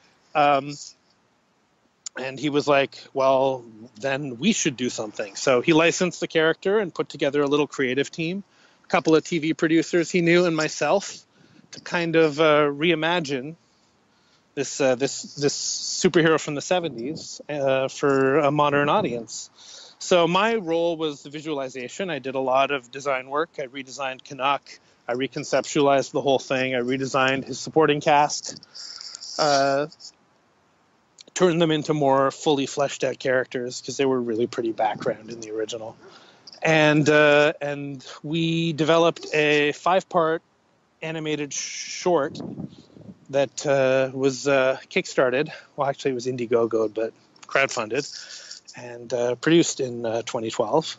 [SPEAKER 2] And he was like, well, then we should do something. So he licensed the character and put together a little creative team, a couple of TV producers he knew, and myself, to kind of reimagine this superhero from the 70s for a modern audience. So my role was the visualization. I did a lot of design work. I redesigned Canuck. I reconceptualized the whole thing. I redesigned his supporting cast. Turned them into more fully fleshed out characters because they were really pretty background in the original. And we developed a 5-part animated short that was kickstarted. Well, actually, it was Indiegogo, but crowdfunded, and produced in 2012.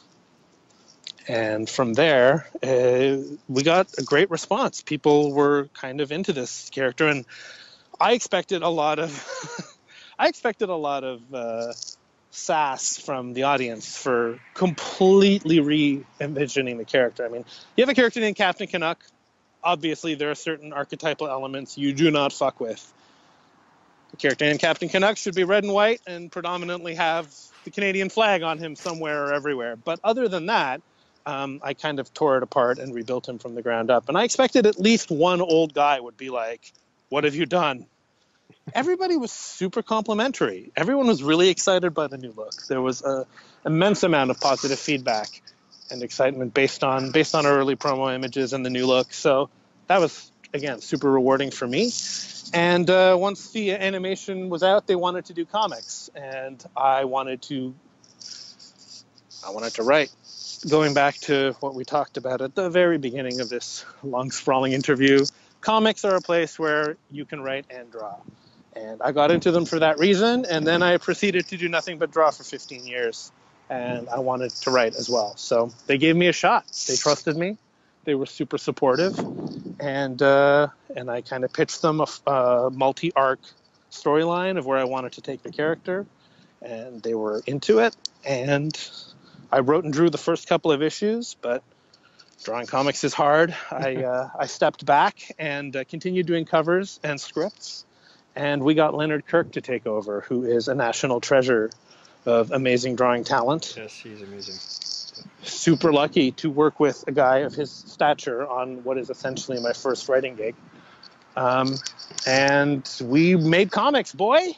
[SPEAKER 2] And from there, we got a great response. People were kind of into this character, and I expected a lot of sass from the audience for completely re-envisioning the character. I mean, you have a character named Captain Canuck. Obviously, there are certain archetypal elements you do not fuck with. The character named Captain Canuck should be red and white and predominantly have the Canadian flag on him somewhere or everywhere. But other than that, I kind of tore it apart and rebuilt him from the ground up. And I expected at least one old guy would be like, what have you done? Everybody was super complimentary. Everyone was really excited by the new look. There was an immense amount of positive feedback and excitement based on our early promo images and the new look. So that was, again, super rewarding for me. And once the animation was out, they wanted to do comics, and I wanted to write. just going back to what we talked about at the very beginning of this long, sprawling interview, comics are a place where you can write and draw. And I got into them for that reason, and then I proceeded to do nothing but draw for 15 years. And I wanted to write as well. So they gave me a shot. They trusted me. They were super supportive. And I kind of pitched them a multi-arc storyline of where I wanted to take the character. And they were into it. And I wrote and drew the first couple of issues, but drawing comics is hard. I stepped back and continued doing covers and scripts. And we got Leonard Kirk to take over, who is a national treasure of amazing drawing talent.
[SPEAKER 1] Yes, he's amazing.
[SPEAKER 2] Super lucky to work with a guy of his stature on what is essentially my first writing gig. And we made comics, boy.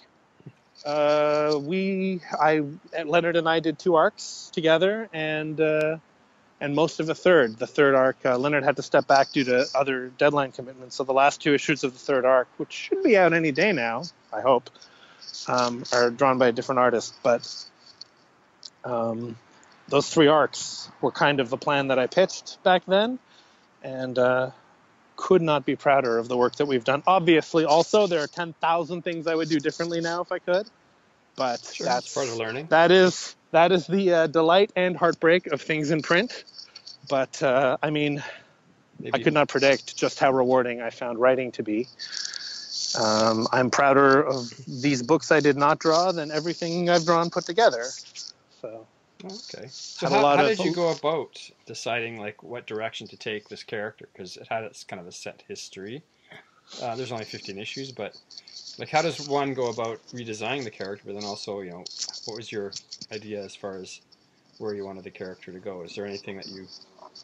[SPEAKER 2] Leonard and I did 2 arcs together, and most of the third. The third arc, Leonard had to step back due to other deadline commitments. So the last 2 issues of the third arc, which should be out any day now, I hope, are drawn by a different artist. But those 3 arcs were kind of the plan that I pitched back then, and could not be prouder of the work that we've done. Obviously, also, there are 10,000 things I would do differently now if I could. But
[SPEAKER 1] sure, that's part of learning.
[SPEAKER 2] That is the delight and heartbreak of things in print. But I mean, I could not predict just how rewarding I found writing to be. I'm prouder of these books I did not draw than everything I've drawn put together. So.
[SPEAKER 1] Okay. So how did you go about deciding like what direction to take this character? Because it had its kind of a set history. There's only 15 issues, but like how does one go about redesigning the character? But then also, you know, what was your idea as far as where you wanted the character to go? Is there anything that you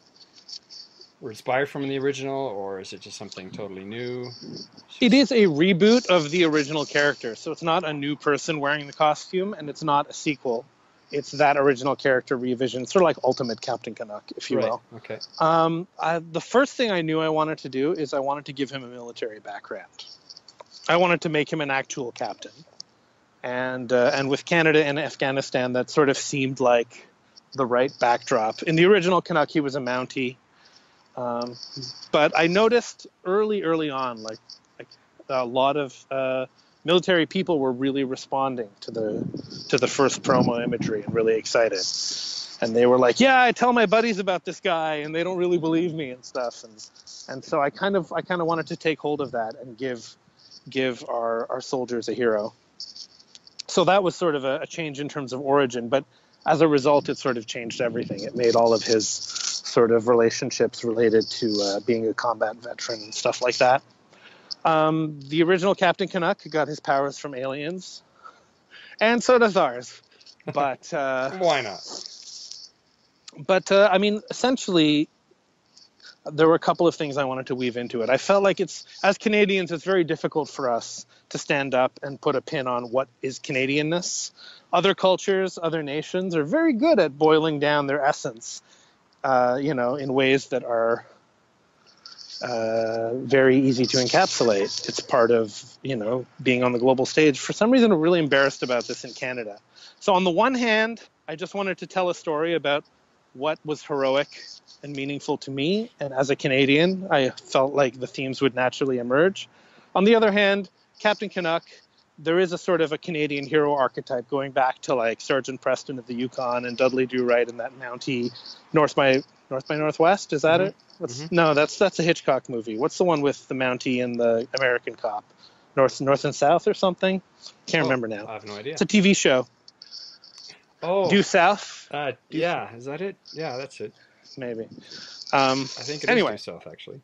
[SPEAKER 1] were inspired from in the original, or is it just something totally new?
[SPEAKER 2] It is a reboot of the original character, so it's not a new person wearing the costume, and it's not a sequel. It's that original character revision, sort of like Ultimate Captain Canuck, if you will.
[SPEAKER 1] Okay.
[SPEAKER 2] The first thing I knew I wanted to do is I wanted to give him a military background. I wanted to make him an actual captain. And with Canada and Afghanistan, that sort of seemed like the right backdrop. In the original Canuck, he was a Mountie. But I noticed early on, like a lot of military people were really responding to the first promo imagery and really excited. And they were like, yeah, I tell my buddies about this guy and they don't really believe me and stuff. And so I kind of wanted to take hold of that and give our soldiers a hero. So that was sort of a change in terms of origin, but as a result, it sort of changed everything. It made all of his sort of relationships related to being a combat veteran and stuff like that. The original Captain Canuck got his powers from aliens, and so does ours. But
[SPEAKER 1] why not?
[SPEAKER 2] But I mean, essentially, there were a couple of things I wanted to weave into it. I felt like as Canadians, it's very difficult for us to stand up and put a pin on what is Canadianness. Other cultures, other nations are very good at boiling down their essence, in ways that are very easy to encapsulate. It's part of, being on the global stage. For some reason, I'm really embarrassed about this in Canada. So on the one hand, I just wanted to tell a story about what was heroic and meaningful to me. And as a Canadian, I felt like the themes would naturally emerge. On the other hand, Captain Canuck, there is a sort of a Canadian hero archetype going back to like Sergeant Preston of the Yukon and Dudley Do-Right and that Mountie North by Northwest. Is that it? No, that's a Hitchcock movie. What's the one with the Mountie and the American cop? North and South or something? Can't remember now.
[SPEAKER 1] I have no idea.
[SPEAKER 2] It's a TV show.
[SPEAKER 1] Oh.
[SPEAKER 2] Due South?
[SPEAKER 1] Yeah, is that it? Yeah, that's it.
[SPEAKER 2] Maybe.
[SPEAKER 1] I think it is Due South, actually.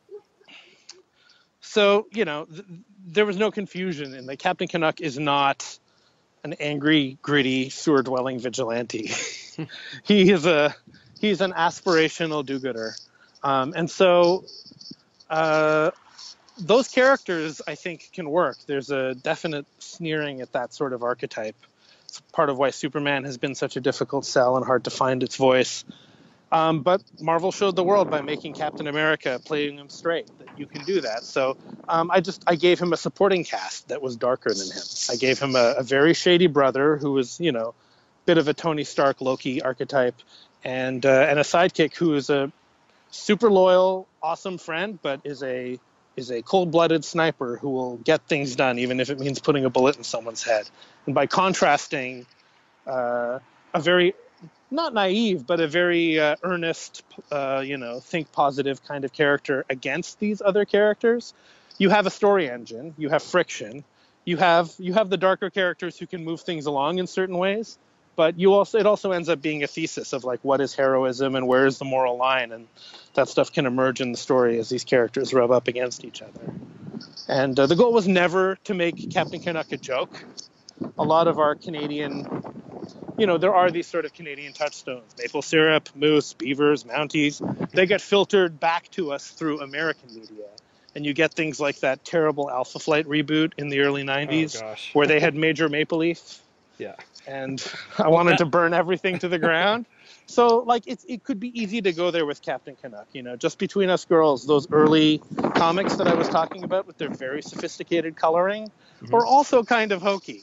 [SPEAKER 2] So, there was no confusion in that Captain Canuck is not an angry, gritty, sewer-dwelling vigilante. He's an aspirational do-gooder. And so those characters, I think, can work. There's a definite sneering at that sort of archetype. It's part of why Superman has been such a difficult sell and hard to find its voice. But Marvel showed the world by making Captain America, playing him straight, that you can do that. So I gave him a supporting cast that was darker than him. I gave him a very shady brother who was, bit of a Tony Stark, Loki archetype, and a sidekick who is a super loyal, awesome friend, but is a cold-blooded sniper who will get things done, even if it means putting a bullet in someone's head. And by contrasting a very, not naive, but a very earnest, think positive kind of character against these other characters, you have a story engine, you have friction, you have the darker characters who can move things along in certain ways, but it also ends up being a thesis of like what is heroism and where is the moral line, and that stuff can emerge in the story as these characters rub up against each other. And the goal was never to make Captain Canuck a joke. A lot of our Canadian, there are these sort of Canadian touchstones: maple syrup, moose, beavers, mounties. They get filtered back to us through American media. And you get things like that terrible Alpha Flight reboot in the early 90s where they had Major Maple Leaf.
[SPEAKER 1] Yeah.
[SPEAKER 2] And I wanted to burn everything to the ground. So, like, it could be easy to go there with Captain Canuck, just between us girls, those early comics that I was talking about with their very sophisticated coloring were also kind of hokey.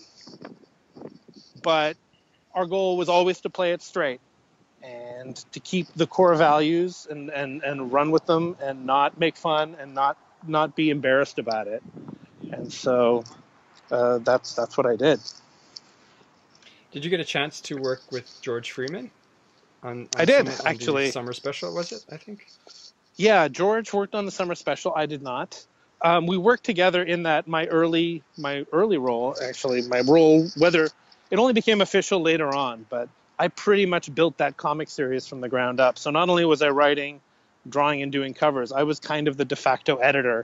[SPEAKER 2] But our goal was always to play it straight and to keep the core values and run with them and not make fun and not be embarrassed about it. And so that's what I did.
[SPEAKER 1] Did you get a chance to work with George Freeman on
[SPEAKER 2] I did,
[SPEAKER 1] on
[SPEAKER 2] actually.
[SPEAKER 1] the summer special, was it, I think?
[SPEAKER 2] Yeah, George worked on the summer special. I did not. We worked together in that my early role, actually, my role, whether it only became official later on, but I pretty much built that comic series from the ground up. So not only was I writing, drawing, and doing covers, I was kind of the de facto editor.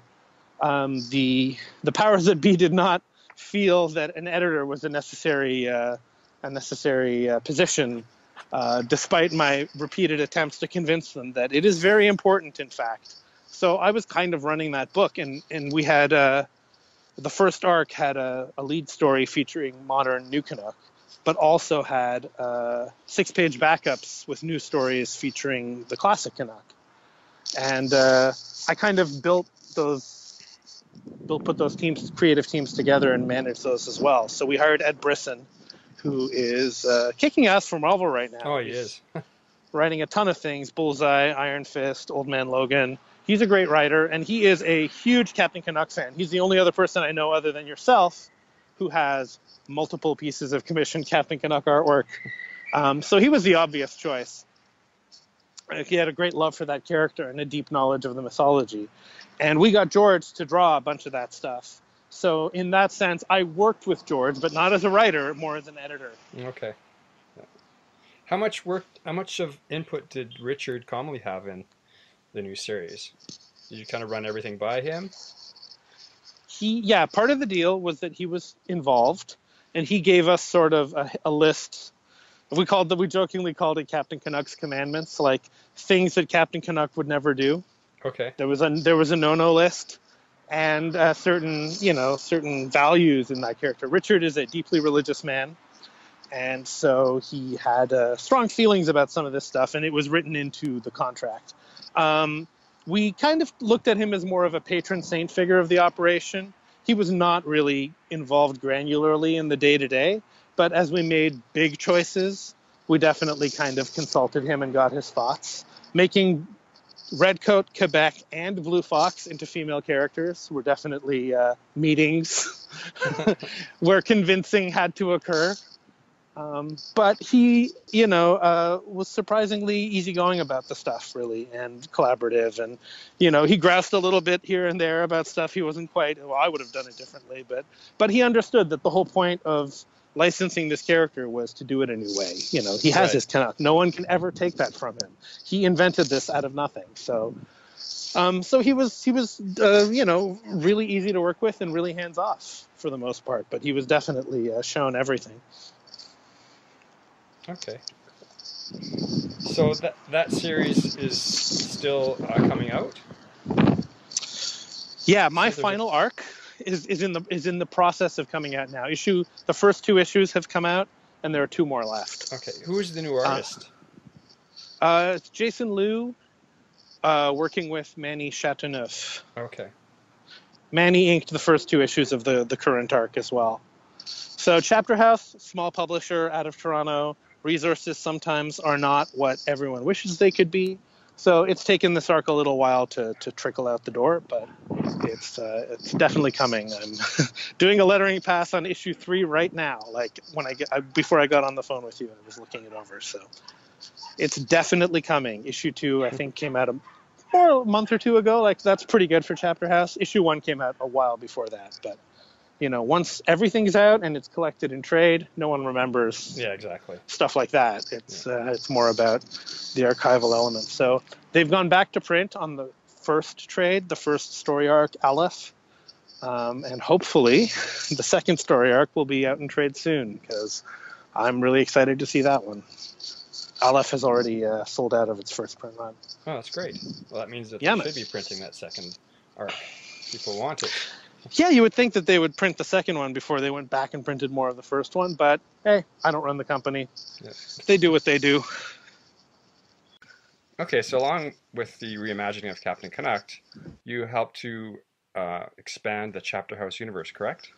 [SPEAKER 2] The powers that be did not feel that an editor was a necessary position, despite my repeated attempts to convince them that it is very important, in fact. So I was kind of running that book, and we had the first arc had a lead story featuring modern New Canuck, but also had 6-page backups with new stories featuring the classic Canuck. And I kind of put those creative teams together and managed those as well. So we hired Ed Brisson, who is kicking ass for Marvel right now.
[SPEAKER 1] Oh, he is.
[SPEAKER 2] Writing a ton of things: Bullseye, Iron Fist, Old Man Logan. He's a great writer, and he is a huge Captain Canuck fan. He's the only other person I know other than yourself who has multiple pieces of commissioned Captain Canuck artwork. So he was the obvious choice. He had a great love for that character and a deep knowledge of the mythology. And we got George to draw a bunch of that stuff. So in that sense, I worked with George, but not as a writer, more as an editor.
[SPEAKER 1] Okay. How much of input did Richard Comley have in the new series? Did you kind of run everything by him?
[SPEAKER 2] Part of the deal was that he was involved, and he gave us sort of a list. We jokingly called it Captain Canuck's commandments, like things that Captain Canuck would never do.
[SPEAKER 1] Okay.
[SPEAKER 2] There was a no-no list, and certain values in that character. Richard is a deeply religious man, and so he had strong feelings about some of this stuff, and it was written into the contract. We kind of looked at him as more of a patron saint figure of the operation. He was not really involved granularly in the day-to-day, but as we made big choices, we definitely kind of consulted him and got his thoughts. Making Redcoat, Quebec, and Blue Fox into female characters were definitely meetings where convincing had to occur. But he, was surprisingly easygoing about the stuff, really, and collaborative. And, he groused a little bit here and there about stuff he wasn't quite, I would have done it differently. But he understood that the whole point of licensing this character was to do it a new way. He has his Canuck. No one can ever take that from him. He invented this out of nothing. So he was really easy to work with and really hands off for the most part. But he was definitely shown everything.
[SPEAKER 1] Okay. So that series is still coming out?
[SPEAKER 2] Yeah, my final arc is in the process of coming out now. The first 2 issues have come out, and there are 2 more left.
[SPEAKER 1] Okay. Who is the new artist?
[SPEAKER 2] It's Jason Liu, working with Manny Chateauneuf.
[SPEAKER 1] Okay.
[SPEAKER 2] Manny inked the first 2 issues of the current arc as well. So Chapterhouse, small publisher out of Toronto, resources sometimes are not what everyone wishes they could be. So it's taken this arc a little while to trickle out the door, but it's definitely coming. I'm doing a lettering pass on issue 3 right now. Like before I got on the phone with you, I was looking it over. So it's definitely coming. Issue 2, I think, came out a month or two ago. Like, that's pretty good for Chapterhouse. Issue 1 came out a while before that, but once everything's out and it's collected in trade, no one remembers.
[SPEAKER 1] Yeah, exactly.
[SPEAKER 2] Stuff like that. It's more about the archival element. So they've gone back to print on the first trade, the first story arc, Aleph, and hopefully the second story arc will be out in trade soon, because I'm really excited to see that one. Aleph has already sold out of its first print run.
[SPEAKER 1] Oh, that's great. Well, that means that they should be printing that second arc. People want it.
[SPEAKER 2] Yeah, you would think that they would print the second one before they went back and printed more of the first one, but hey, I don't run the company. Yeah. They do what they do.
[SPEAKER 1] Okay, so along with the reimagining of Captain Canuck, you helped to expand the Chapterhouse universe, correct?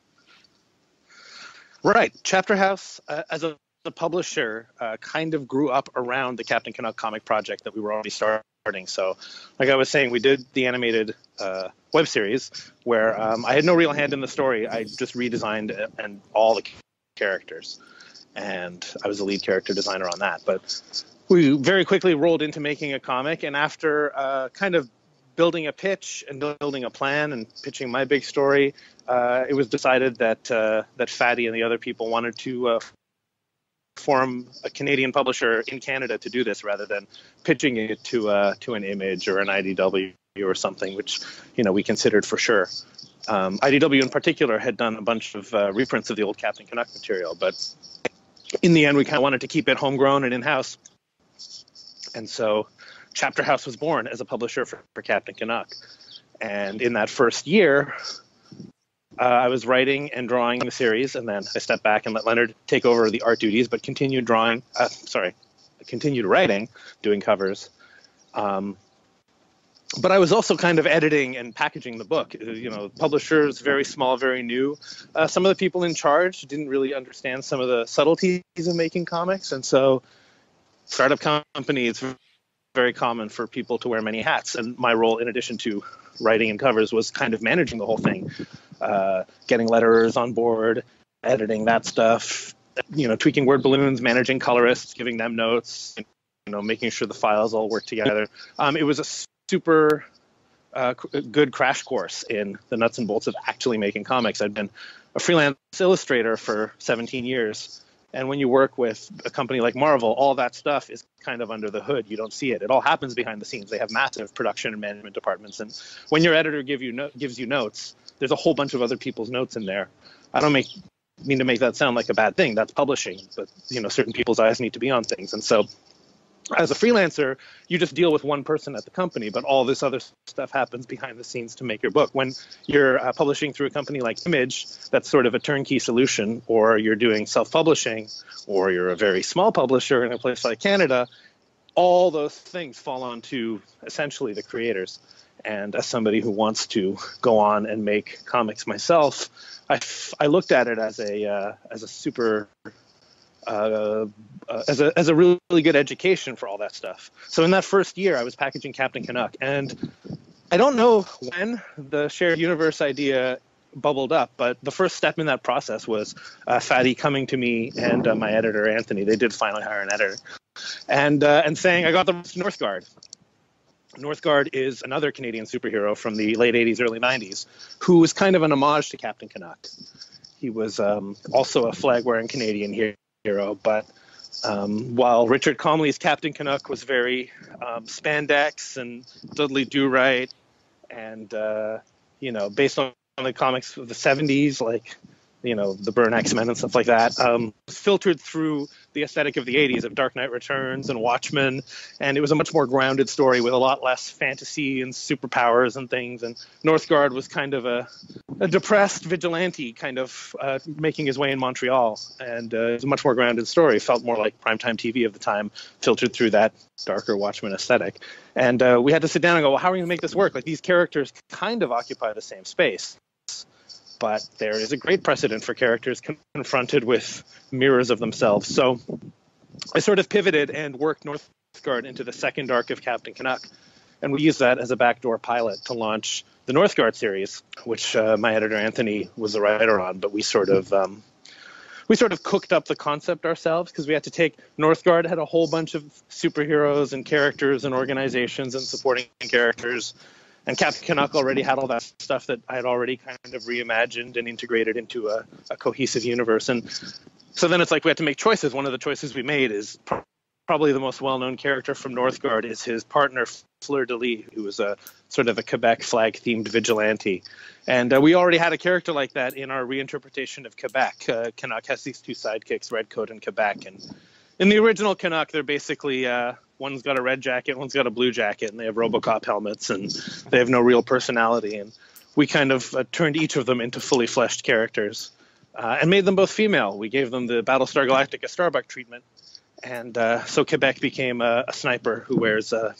[SPEAKER 2] Right. Chapterhouse, as a publisher, kind of grew up around the Captain Canuck comic project that we were already starting. So, like I was saying, we did the animated web series where I had no real hand in the story. I just redesigned and all the characters, and I was the lead character designer on that. But we very quickly rolled into making a comic, and after kind of building a pitch and building a plan and pitching my big story, it was decided that Fatty and the other people wanted to form a Canadian publisher in Canada to do this, rather than pitching it to an Image or an IDW or something, which we considered for sure. IDW in particular had done a bunch of reprints of the old Captain Canuck material, but in the end we kind of wanted to keep it homegrown and in-house, and so Chapterhouse was born as a publisher for Captain Canuck. And in that first year, I was writing and drawing the series, and then I stepped back and let Leonard take over the art duties, but continued writing, doing covers. But I was also kind of editing and packaging the book. Publishers, very small, very new. Some of the people in charge didn't really understand some of the subtleties of making comics, and so startup company, it's very common for people to wear many hats, and my role, in addition to writing and covers, was kind of managing the whole thing, getting letterers on board, editing that stuff, tweaking word balloons, managing colorists, giving them notes, making sure the files all work together. It was a super good crash course in the nuts and bolts of actually making comics. I'd been a freelance illustrator for 17 years. And when you work with a company like Marvel, all that stuff is kind of under the hood. You don't see it. It all happens behind the scenes. They have massive production and management departments. And when your editor gives you notes, there's a whole bunch of other people's notes in there. I don't mean to make that sound like a bad thing. That's publishing. But, certain people's eyes need to be on things. And so as a freelancer, you just deal with one person at the company, but all this other stuff happens behind the scenes to make your book. When you're publishing through a company like Image, that's sort of a turnkey solution, or you're doing self-publishing, or you're a very small publisher in a place like Canada, all those things fall onto essentially the creators. And as somebody who wants to go on and make comics myself, I looked at it as a super as a really good education for all that stuff. So in that first year, I was packaging Captain Canuck, and I don't know when the shared universe idea bubbled up, but the first step in that process was Fatty coming to me and my editor Anthony. They did finally hire an editor, and saying, I got the Northgard. Northgard is another Canadian superhero from the late 80s, early 90s, who was kind of an homage to Captain Canuck. He was also a flag-wearing Canadian hero, but while Richard Comley's Captain Canuck was very spandex and Dudley Do-Right, and based on the comics of the 70s, like the Byrne X-Men and stuff like that, filtered through the aesthetic of the 80s of Dark Knight Returns and Watchmen, and it was a much more grounded story with a lot less fantasy and superpowers and things. And Northgard was kind of a depressed vigilante, kind of making his way in Montreal, and it was a much more grounded story. Felt more like primetime TV of the time, filtered through that darker Watchmen aesthetic. And we had to sit down and go, well, how are we going to make this work? Like, these characters kind of occupy the same space, but there is a great precedent for characters confronted with mirrors of themselves. So I sort of pivoted and worked Northgard into the second arc of Captain Canuck. And we used that as a backdoor pilot to launch the Northgard series, which my editor Anthony was the writer on. But we sort of cooked up the concept ourselves, because we had to take Northgard had a whole bunch of superheroes and characters and organizations and supporting characters. And Captain Canuck already had all that stuff that I had already kind of reimagined and integrated into a cohesive universe. And so then it's like we had to make choices. One of the choices we made is probably the most well-known character from Northgard is his partner, Fleur de Lis, who was a sort of a Quebec flag-themed vigilante. And we already had a character like that in our reinterpretation of Quebec. Canuck has these two sidekicks, Redcoat and Quebec. And in the original Canuck, they're basically, one's got a red jacket, one's got a blue jacket, and they have RoboCop helmets, and they have no real personality. And we kind of turned each of them into fully fleshed characters and made them both female. We gave them the Battlestar Galactica Starbuck treatment. And so Quebec became a sniper who wears a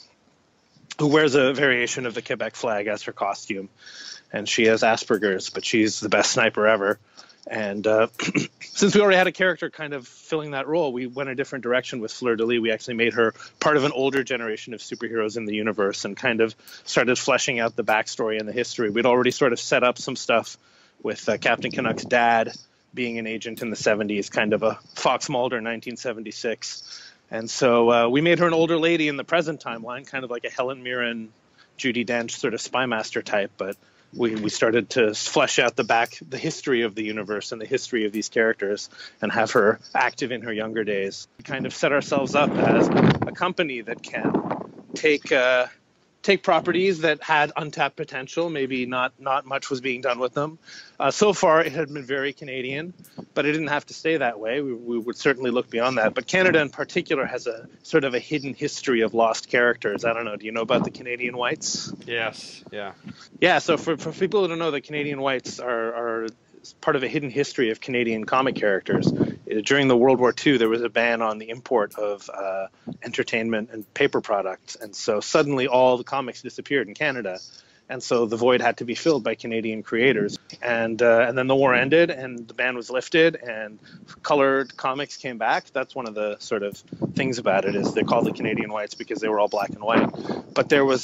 [SPEAKER 2] variation of the Quebec flag as her costume. And she has Asperger's, but she's the best sniper ever. And since we already had a character kind of filling that role, we went a different direction with Fleur de Lis. We actually made her part of an older generation of superheroes in the universe and kind of started fleshing out the backstory and the history. We'd already sort of set up some stuff with Captain Canuck's dad being an agent in the 70s, kind of a Fox Mulder 1976. And so we made her an older lady in the present timeline, kind of like a Helen Mirren, Judi Dench sort of spy master type. But we started to flesh out the history of the universe and the history of these characters and have her active in her younger days. We kind of set ourselves up as a company that can take properties that had untapped potential. Maybe not much was being done with them. So far, it had been very Canadian, but it didn't have to stay that way. We would certainly look beyond that. But Canada in particular has a sort of a hidden history of lost characters. I don't know. Do you know about the Canadian Whites?
[SPEAKER 1] Yes. Yeah.
[SPEAKER 2] Yeah. So for people who don't know, the Canadian Whites are part of a hidden history of Canadian comic characters. During the World War II, there was a ban on the import of entertainment and paper products. And so suddenly all the comics disappeared in Canada. And so the void had to be filled by Canadian creators. And then the war ended and the ban was lifted and colored comics came back. That's one of the sort of things about it, is they're called the Canadian Whites because they were all black and white. But there was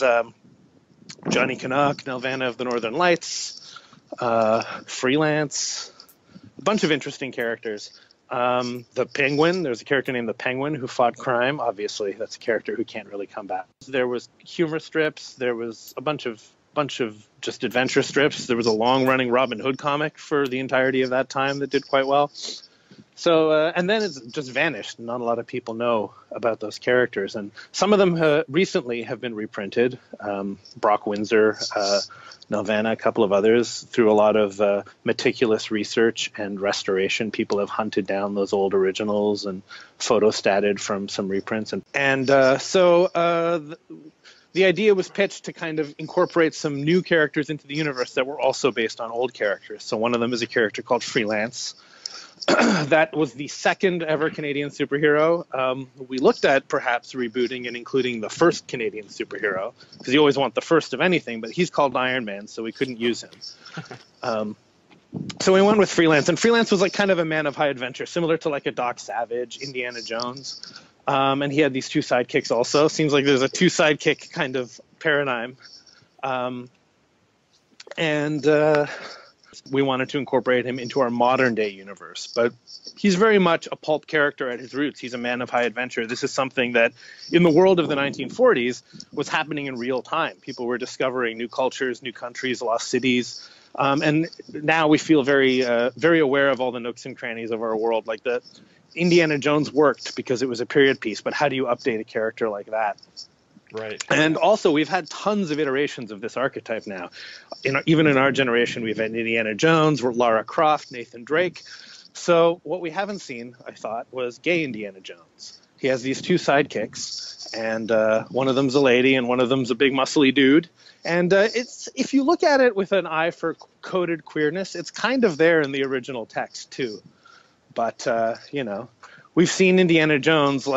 [SPEAKER 2] Johnny Canuck, Nelvana of the Northern Lights, Freelance, a bunch of interesting characters. The Penguin, there's a character named the Penguin who fought crime. Obviously, that's a character who can't really come back. There was humor strips. There was a bunch of just adventure strips. There was a long-running Robin Hood comic for the entirety of that time that did quite well. So, and then it's just vanished. Not a lot of people know about those characters. And some of them recently have been reprinted. Brock Windsor, Nelvana, a couple of others. Through a lot of meticulous research and restoration, people have hunted down those old originals and photostated from some reprints. The idea was pitched to kind of incorporate some new characters into the universe that were also based on old characters. So one of them is a character called Freelance. That was the second ever Canadian superhero. We looked at perhaps rebooting and including the first Canadian superhero, because you always want the first of anything, but he's called Iron Man, so we couldn't use him. So we went with Freelance, and Freelance was like kind of a man of high adventure, similar to like a Doc Savage, Indiana Jones. And he had these two sidekicks also. Seems like there's a two sidekick kind of paradigm. We wanted to incorporate him into our modern day universe, but he's very much a pulp character at his roots. He's a man of high adventure. This is something that in the world of the 1940s was happening in real time. People were discovering new cultures, new countries, lost cities. And now we feel very, very aware of all the nooks and crannies of our world. Like the Indiana Jones worked because it was a period piece, but how do you update a character like that?
[SPEAKER 1] Right.
[SPEAKER 2] And also, we've had tons of iterations of this archetype now. Even in our generation, we've had Indiana Jones, Lara Croft, Nathan Drake. So what we haven't seen, I thought, was gay Indiana Jones. He has these two sidekicks, and one of them's a lady, and one of them's a big muscly dude. And if you look at it with an eye for coded queerness, it's kind of there in the original text, too. But, we've seen Indiana Jones,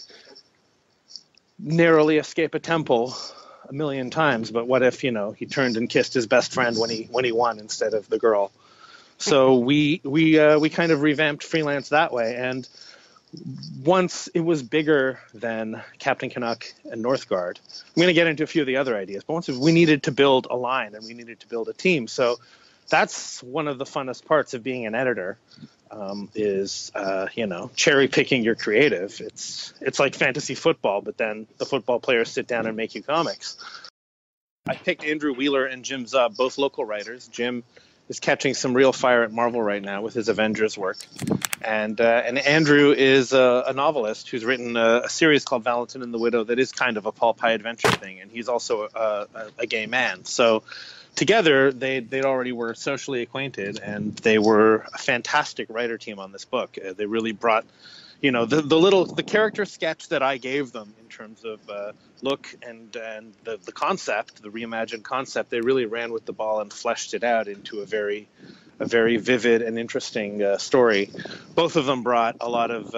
[SPEAKER 2] narrowly escape a temple a million times, but what if he turned and kissed his best friend when he won instead of the girl? So we kind of revamped Freelance that way, and once it was bigger than Captain Canuck and Northgard, I'm going to get into a few of the other ideas, but once we needed to build a line and we needed to build a team. So that's one of the funnest parts of being an editor, is cherry picking your creative. It's like fantasy football, but then the football players sit down and make you comics. I picked Andrew Wheeler and Jim Zub, both local writers. Jim is catching some real fire at Marvel right now with his Avengers work. And Andrew is a novelist who's written a series called Valentin and the Widow that is kind of a Paul Pye adventure thing, and he's also a gay man. So together, they already were socially acquainted, and they were a fantastic writer team on this book. They really brought, the character sketch that I gave them in terms of look and the concept, the reimagined concept. They really ran with the ball and fleshed it out into a very vivid and interesting story. Both of them brought a lot of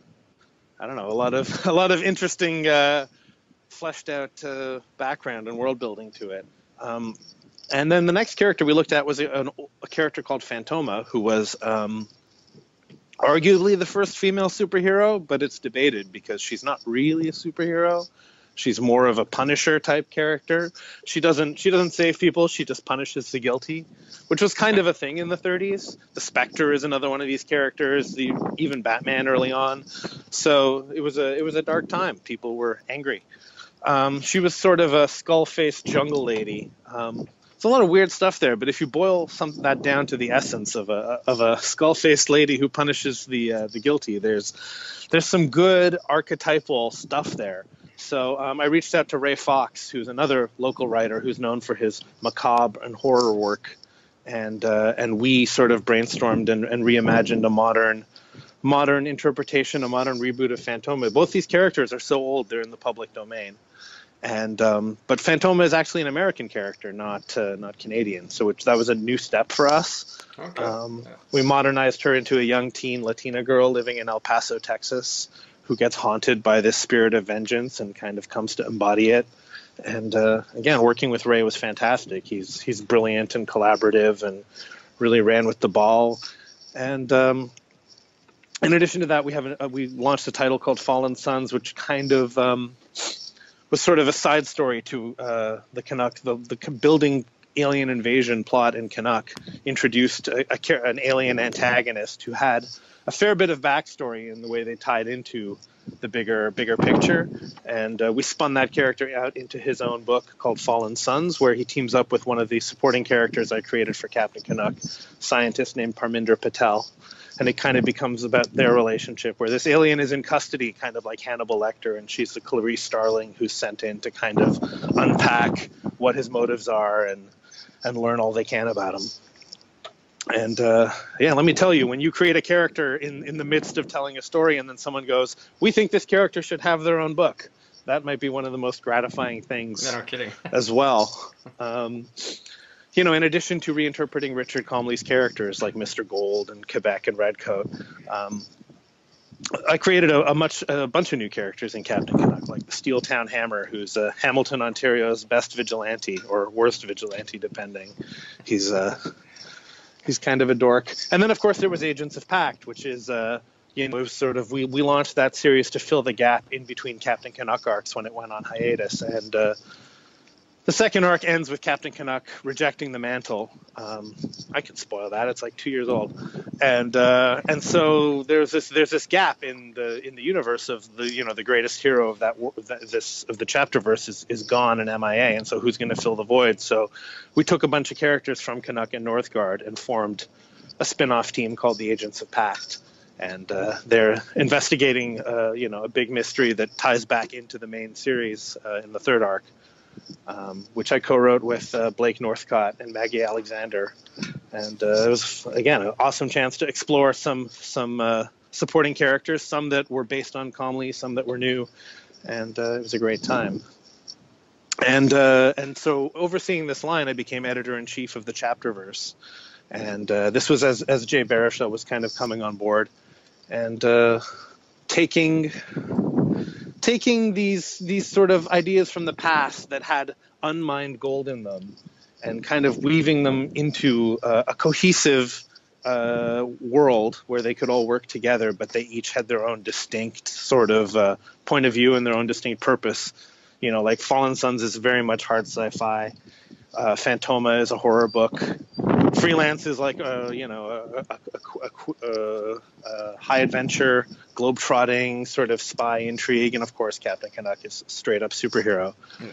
[SPEAKER 2] interesting fleshed out background and world building to it. And then the next character we looked at was a character called Phantoma, who was arguably the first female superhero, but it's debated because she's not really a superhero. She's more of a Punisher type character. She doesn't save people. She just punishes the guilty, which was kind of a thing in the 30s. The Spectre is another one of these characters. Even Batman early on. So it was a dark time. People were angry. She was sort of a skull-faced jungle lady. There's a lot of weird stuff there, but if you boil that down to the essence of a skull-faced lady who punishes the guilty, there's some good archetypal stuff there. So I reached out to Ray Fox, who's another local writer who's known for his macabre and horror work, and we sort of brainstormed and reimagined a modern interpretation, a modern reboot of Phantoma. Both these characters are so old they're in the public domain, and but Phantoma is actually an American character, not Canadian. So that was a new step for us. Okay. We modernized her into a young teen Latina girl living in El Paso, Texas, who gets haunted by this spirit of vengeance and kind of comes to embody it. And again, working with Ray was fantastic. He's brilliant and collaborative and really ran with the ball. And in addition to that, we launched a title called Fallen Sons, which kind of was sort of a side story to the Canuck. The building alien invasion plot in Canuck introduced an alien antagonist who had a fair bit of backstory in the way they tied into the bigger picture. And we spun that character out into his own book called Fallen Sons, where he teams up with one of the supporting characters I created for Captain Canuck, scientist named Parminder Patel. And it kind of becomes about their relationship, where this alien is in custody, kind of like Hannibal Lecter, and she's the Clarice Starling who's sent in to kind of unpack what his motives are and learn all they can about him. And let me tell you, when you create a character in the midst of telling a story and then someone goes, we think this character should have their own book, that might be one of the most gratifying things.
[SPEAKER 1] No kidding. As
[SPEAKER 2] well. In addition to reinterpreting Richard Comley's characters like Mr. Gold and Quebec and Redcoat, I created a bunch of new characters in Captain Canuck, like the Steel Town Hammer, who's Hamilton, Ontario's best vigilante, or worst vigilante, depending. He's kind of a dork. And then, of course, there was Agents of Pact, which is, it was sort of, we launched that series to fill the gap in between Captain Canuck arcs when it went on hiatus. And the second arc ends with Captain Canuck rejecting the mantle. I could spoil that. It's like 2 years old. And so there's this gap in the universe of the greatest hero of the Chapterverse is gone and MIA, and so who's going to fill the void? So we took a bunch of characters from Canuck and Northgard and formed a spin-off team called the Agents of Pact, and they're investigating a big mystery that ties back into the main series in the third arc, which I co-wrote with Blake Northcott and Maggie Alexander. And it was, again, an awesome chance to explore some supporting characters, some that were based on Comley, some that were new, and it was a great time. And so overseeing this line, I became editor-in-chief of the Chapterverse. And this was as Jay Baruchel was kind of coming on board and taking these sort of ideas from the past that had unmined gold in them and kind of weaving them into a cohesive world where they could all work together, but they each had their own distinct sort of point of view and their own distinct purpose. You know, like Fallen Sons is very much hard sci-fi. Phantoma is a horror book. Freelance is like a high adventure, globe-trotting sort of spy intrigue, and of course Captain Canuck is straight up superhero.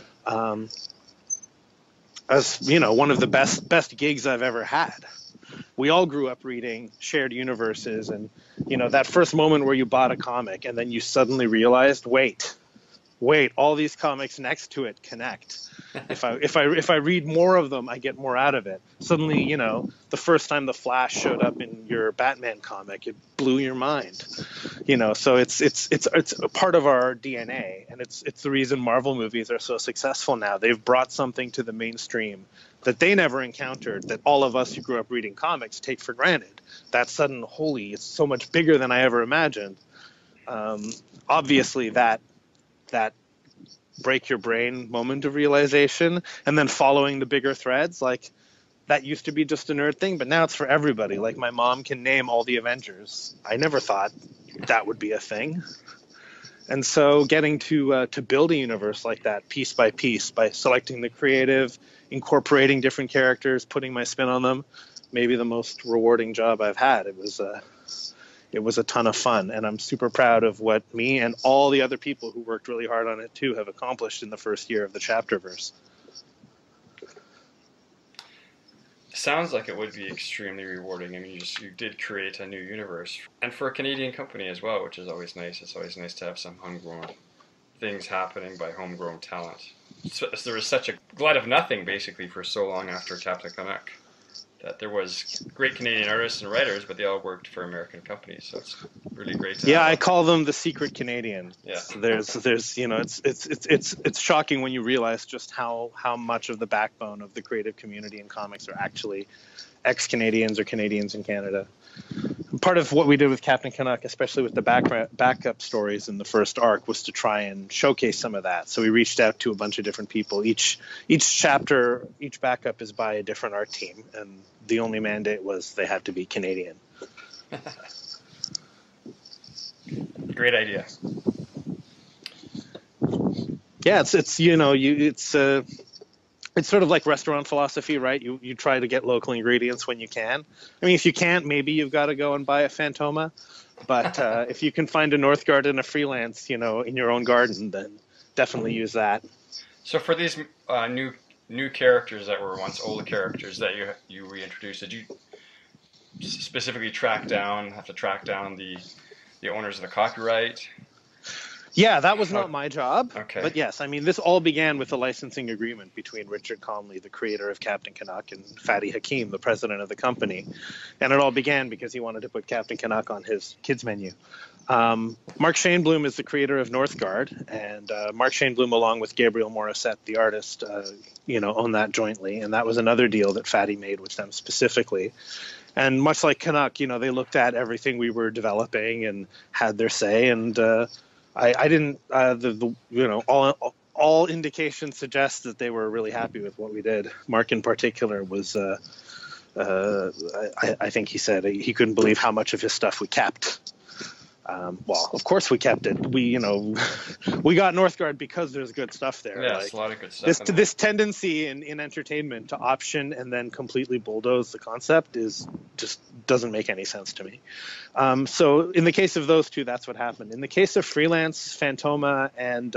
[SPEAKER 2] As you know, one of the best gigs I've ever had. We all grew up reading shared universes, and you know that first moment where you bought a comic and then you suddenly realized, wait, all these comics next to it connect. If I read more of them, I get more out of it. Suddenly, you know, the first time the Flash showed up in your Batman comic, it blew your mind. You know, so it's a part of our DNA, and it's the reason Marvel movies are so successful now. They've brought something to the mainstream that they never encountered, that all of us who grew up reading comics take for granted. That sudden, holy, it's so much bigger than I ever imagined. Obviously, that break your brain moment of realization, and then following the bigger threads, like that used to be just a nerd thing, but now it's for everybody. Like my mom can name all the Avengers. I never thought that would be a thing. And so getting to build a universe like that piece by piece, by selecting the creative, incorporating different characters, putting my spin on them, maybe the most rewarding job I've had. It was a ton of fun, and I'm super proud of what me and all the other people who worked really hard on it too have accomplished in the first year of the Chapterverse.
[SPEAKER 3] Sounds like it would be extremely rewarding. I mean, you did create a new universe, and for a Canadian company as well, which is always nice. It's always nice to have some homegrown things happening by homegrown talent. So there was such a glut of nothing basically for so long after Captain Canuck, that there was great Canadian artists and writers, but they all worked for American companies. So it's really great to have.
[SPEAKER 2] I call them the secret Canadian.
[SPEAKER 3] Yeah.
[SPEAKER 2] There's you know, it's shocking when you realize just how much of the backbone of the creative community in comics are actually ex-Canadians or Canadians in Canada. Part of what we did with Captain Canuck, especially with the backup stories in the first arc, was to try and showcase some of that. So we reached out to a bunch of different people. Each chapter, each backup is by a different art team, and the only mandate was they had to be Canadian.
[SPEAKER 3] Great idea.
[SPEAKER 2] Yeah, it's sort of like restaurant philosophy, right? You try to get local ingredients when you can. I mean, if you can't, maybe you've got to go and buy a Phantoma. But if you can find a Northgard and a Freelance, you know, in your own garden, then definitely use that.
[SPEAKER 3] So for these new characters that were once old characters that you reintroduced, did you specifically have to track down the owners of the copyright?
[SPEAKER 2] Yeah, that was not my job.
[SPEAKER 3] Okay.
[SPEAKER 2] But yes, I mean, this all began with a licensing agreement between Richard Conley, the creator of Captain Canuck, and Fatty Hakim, the president of the company. And it all began because he wanted to put Captain Canuck on his kids' menu. Mark Shaneblum is the creator of Northgard, and Mark Shaneblum, along with Gabriel Morissette, the artist, own that jointly. And that was another deal that Fatty made with them specifically. And much like Canuck, they looked at everything we were developing and had their say. And I didn't. All indications suggest that they were really happy with what we did. Mark, in particular, was. I think he said he couldn't believe how much of his stuff we kept. Well, of course we kept it. We got Northgard because there's good stuff there.
[SPEAKER 3] Yeah, it's a lot of good stuff.
[SPEAKER 2] This tendency in entertainment to option and then completely bulldoze the concept just doesn't make any sense to me. So in the case of those two, that's what happened. In the case of Freelance, Phantoma, and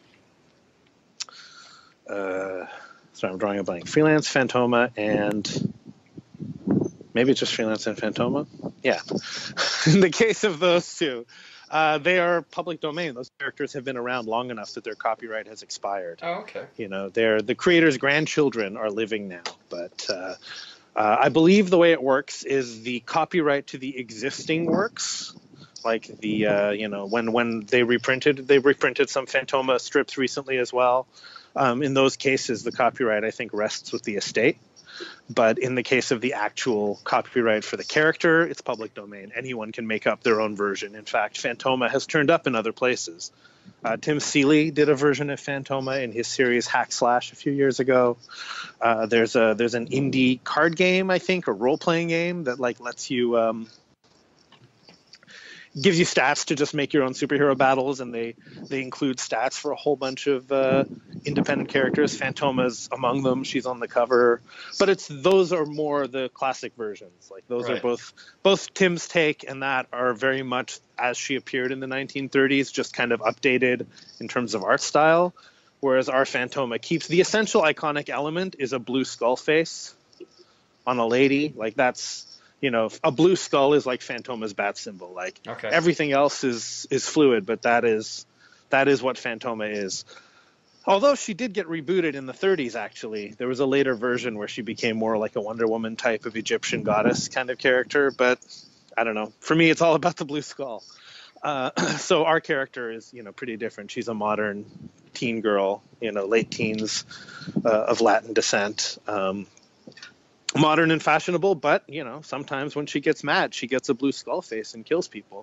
[SPEAKER 2] sorry, I'm drawing a blank. Freelance, Phantoma, and maybe it's just Freelance and Phantoma. Yeah. In the case of those two, they are public domain. Those characters have been around long enough that their copyright has expired.
[SPEAKER 3] Oh, okay.
[SPEAKER 2] The creators' grandchildren are living now, but I believe the way it works is the copyright to the existing works, like when they reprinted some Phantoma strips recently as well. In those cases, the copyright, I think, rests with the estate. But in the case of the actual copyright for the character, it's public domain. Anyone can make up their own version. In fact, Phantoma has turned up in other places. Tim Seeley did a version of Phantoma in his series Hack Slash a few years ago. There's an indie card game, I think, a role-playing game that like lets you gives you stats to just make your own superhero battles, and they include stats for a whole bunch of independent characters. Phantoma's among them; she's on the cover. But those are more the classic versions. Like those are both Tim's take and that are very much as she appeared in the 1930s, just kind of updated in terms of art style. Whereas our Phantoma keeps the essential iconic element is a blue skull face on a lady. Like that's. A blue skull is like Phantoma's bat symbol. Like everything else is fluid, but that is what Phantoma is. Although she did get rebooted in the 30s, actually. There was a later version where she became more like a Wonder Woman type of Egyptian goddess kind of character. But I don't know. For me, it's all about the blue skull. So our character is, pretty different. She's a modern teen girl, late teens of Latin descent. Modern and fashionable, but sometimes when she gets mad, she gets a blue skull face and kills people.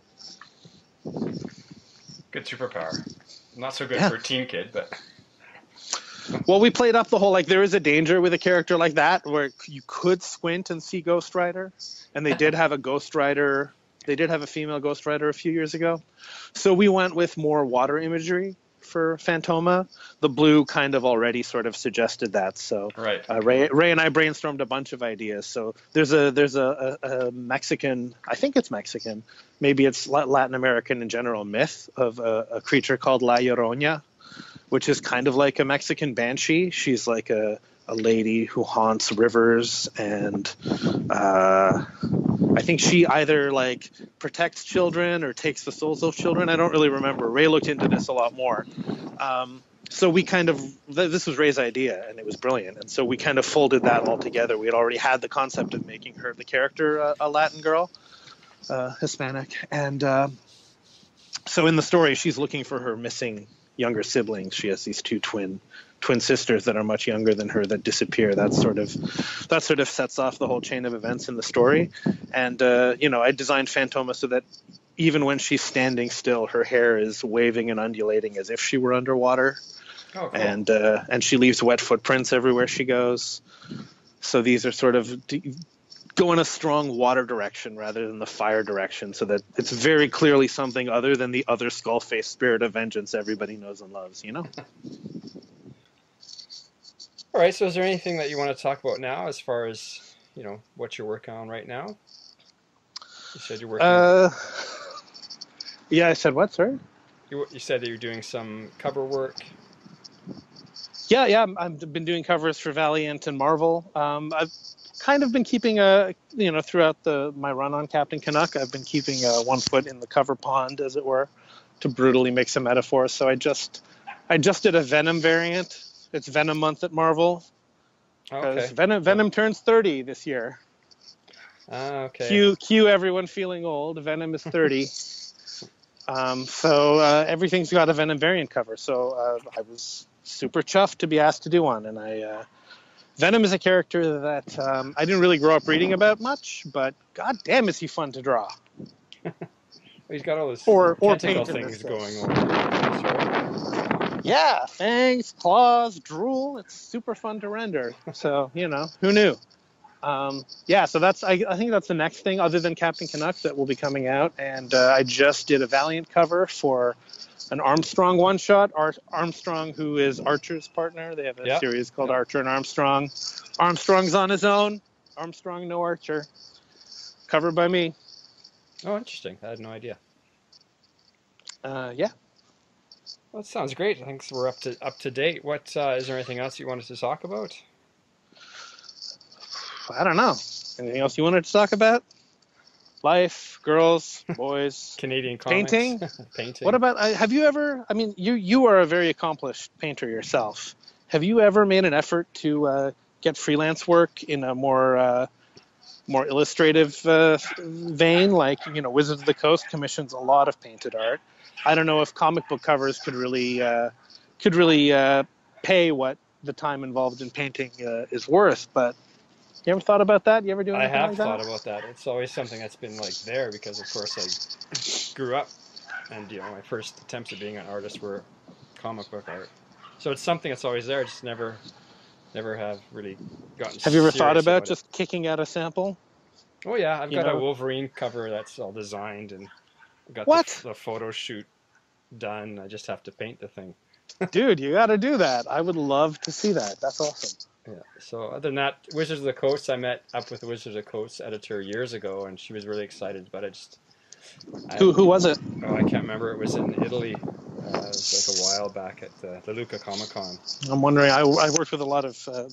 [SPEAKER 3] Good superpower. Not so good for a teen kid, but
[SPEAKER 2] well, we played up the whole there is a danger with a character like that where you could squint and see Ghost Rider, and they did have a Ghost Rider. They did have a female Ghost Rider a few years ago, so we went with more water imagery for Phantoma. The blue kind of already sort of suggested that. So Ray and I brainstormed a bunch of ideas. So there's a Mexican, I think it's Mexican, maybe it's Latin American in general, myth of a creature called La Llorona, which is kind of like a Mexican banshee. She's like a lady who haunts rivers, and I think she either protects children or takes the souls of children. I don't really remember. Ray looked into this a lot more. So we this was Ray's idea, and it was brilliant. And so we kind of folded that all together. We had already had the concept of making her, the character, a Latin girl, Hispanic. And so in the story, she's looking for her missing younger siblings. She has these two twin sisters that are much younger than her that disappear. That sort of sets off the whole chain of events in the story. And I designed Phantoma so that even when she's standing still, her hair is waving and undulating as if she were underwater. Oh, cool. And she leaves wet footprints everywhere she goes. So these are sort of go in a strong water direction rather than the fire direction, so that it's very clearly something other than the other skull-faced spirit of vengeance everybody knows and loves,
[SPEAKER 3] All right, so is there anything that you want to talk about now as far as, what you're working on right now? You said you're working on...
[SPEAKER 2] Yeah, I said what, sorry?
[SPEAKER 3] You said that you're doing some cover work.
[SPEAKER 2] Yeah, I've been doing covers for Valiant and Marvel. I've kind of been keeping throughout my run on Captain Canuck, I've been keeping one foot in the cover pond, as it were, to brutally mix a metaphor. So I just did a Venom variant. It's Venom month at Marvel. Because Venom turns 30 this year.
[SPEAKER 3] Okay.
[SPEAKER 2] Cue everyone feeling old. Venom is 30. So everything's got a Venom variant cover. So I was super chuffed to be asked to do one. And Venom is a character that I didn't really grow up reading about much, but god damn is he fun to draw.
[SPEAKER 3] He's got all those
[SPEAKER 2] tentacle
[SPEAKER 3] things going on.
[SPEAKER 2] Yeah, fangs, claws, drool. It's super fun to render. So, who knew? So I think that's the next thing other than Captain Canuck that will be coming out. And I just did a Valiant cover for an Armstrong one-shot. Armstrong, who is Archer's partner. They have a series called Archer and Armstrong. Armstrong's on his own. Armstrong, no Archer. Covered by me.
[SPEAKER 3] Oh, interesting. I had no idea.
[SPEAKER 2] Yeah.
[SPEAKER 3] Well, that sounds great. I think we're up to date. What is there anything else you wanted to talk about?
[SPEAKER 2] I don't know. Anything else you wanted to talk about? Life, girls, boys,
[SPEAKER 3] Canadian comics,
[SPEAKER 2] painting.
[SPEAKER 3] Painting.
[SPEAKER 2] What about? Have you ever? I mean, you are a very accomplished painter yourself. Have you ever made an effort to get freelance work in a more illustrative vein? Like, Wizards of the Coast commissions a lot of painted art. I don't know if comic book covers could really pay what the time involved in painting is worth, but. You ever thought about that? You ever do anything like that?
[SPEAKER 3] I have thought about that. It's always something that's been there because, of course, I grew up
[SPEAKER 1] And my first attempts at being an artist were comic book art. So it's something that's always there. Just never have really gotten.
[SPEAKER 2] Have you ever thought
[SPEAKER 1] serious
[SPEAKER 2] about
[SPEAKER 1] about it.
[SPEAKER 2] just kicking out a sample?
[SPEAKER 1] Oh yeah, I've got a Wolverine cover that's all designed, and I've got the photo shoot done. I just have to paint the thing.
[SPEAKER 2] Dude, you got to do that. I would love to see that. That's awesome.
[SPEAKER 1] Yeah. So other than that, Wizards of the Coast, I met up with the Wizards of the Coast editor years ago, and she was really excited. But
[SPEAKER 2] Who was it?
[SPEAKER 1] Oh, I can't remember. It was in Italy. It was like a while back at the Lucca Comic Con.
[SPEAKER 2] I'm wondering. I worked with a lot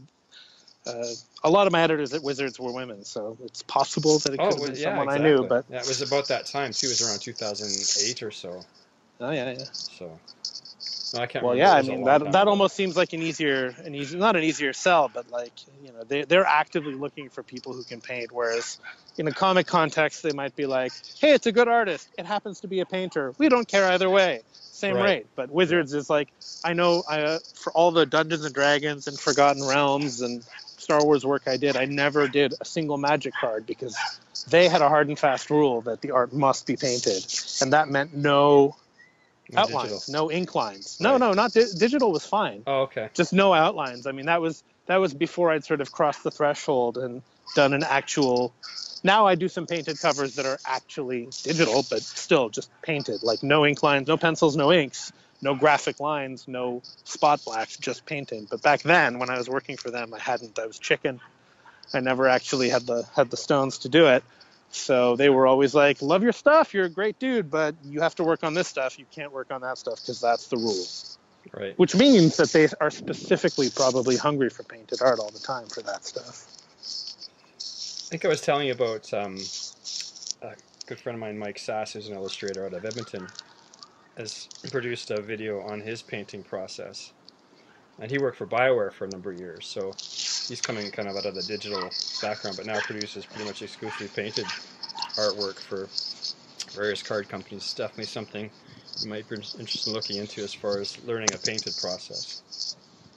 [SPEAKER 2] of my editors at Wizards were women, so it's possible that it could have been someone
[SPEAKER 1] exactly.
[SPEAKER 2] I knew. But
[SPEAKER 1] yeah, it was about that time too. It was around 2008 or so.
[SPEAKER 2] Oh yeah.
[SPEAKER 1] So. No, I can't
[SPEAKER 2] well,
[SPEAKER 1] remember.
[SPEAKER 2] yeah, I mean that almost seems like not an easier sell, but like they're actively looking for people who can paint. Whereas in a comic context, they might be like, hey, it's a good artist. It happens to be a painter. We don't care either way. Same rate. But Wizards is like, I know for all the Dungeons and Dragons and Forgotten Realms and Star Wars work I did, I never did a single Magic card because they had a hard and fast rule that the art must be painted, and that meant no outlines,
[SPEAKER 1] digital.
[SPEAKER 2] no ink lines. No, not digital was fine.
[SPEAKER 1] Oh, okay.
[SPEAKER 2] Just no outlines. I mean, that was before I'd sort of crossed the threshold and done an actual. Now I do some painted covers that are actually digital, but still just painted, like no ink lines, no pencils, no inks, no graphic lines, no spot blacks, just painted. But back then, when I was working for them, I was chicken. I never actually had the stones to do it. So they were always like, love your stuff, you're a great dude, but you have to work on this stuff. You can't work on that stuff because that's the rule.
[SPEAKER 1] Right.
[SPEAKER 2] Which means that they are specifically probably hungry for painted art all the time for that stuff.
[SPEAKER 1] I think I was telling you about a good friend of mine, Mike Sass, who's an illustrator out of Edmonton, has produced a video on his painting process. And he worked for BioWare for a number of years, so he's coming kind of out of the digital background, but now produces pretty much exclusively painted artwork for various card companies. It's definitely something you might be interested in looking into as far as learning a painted process.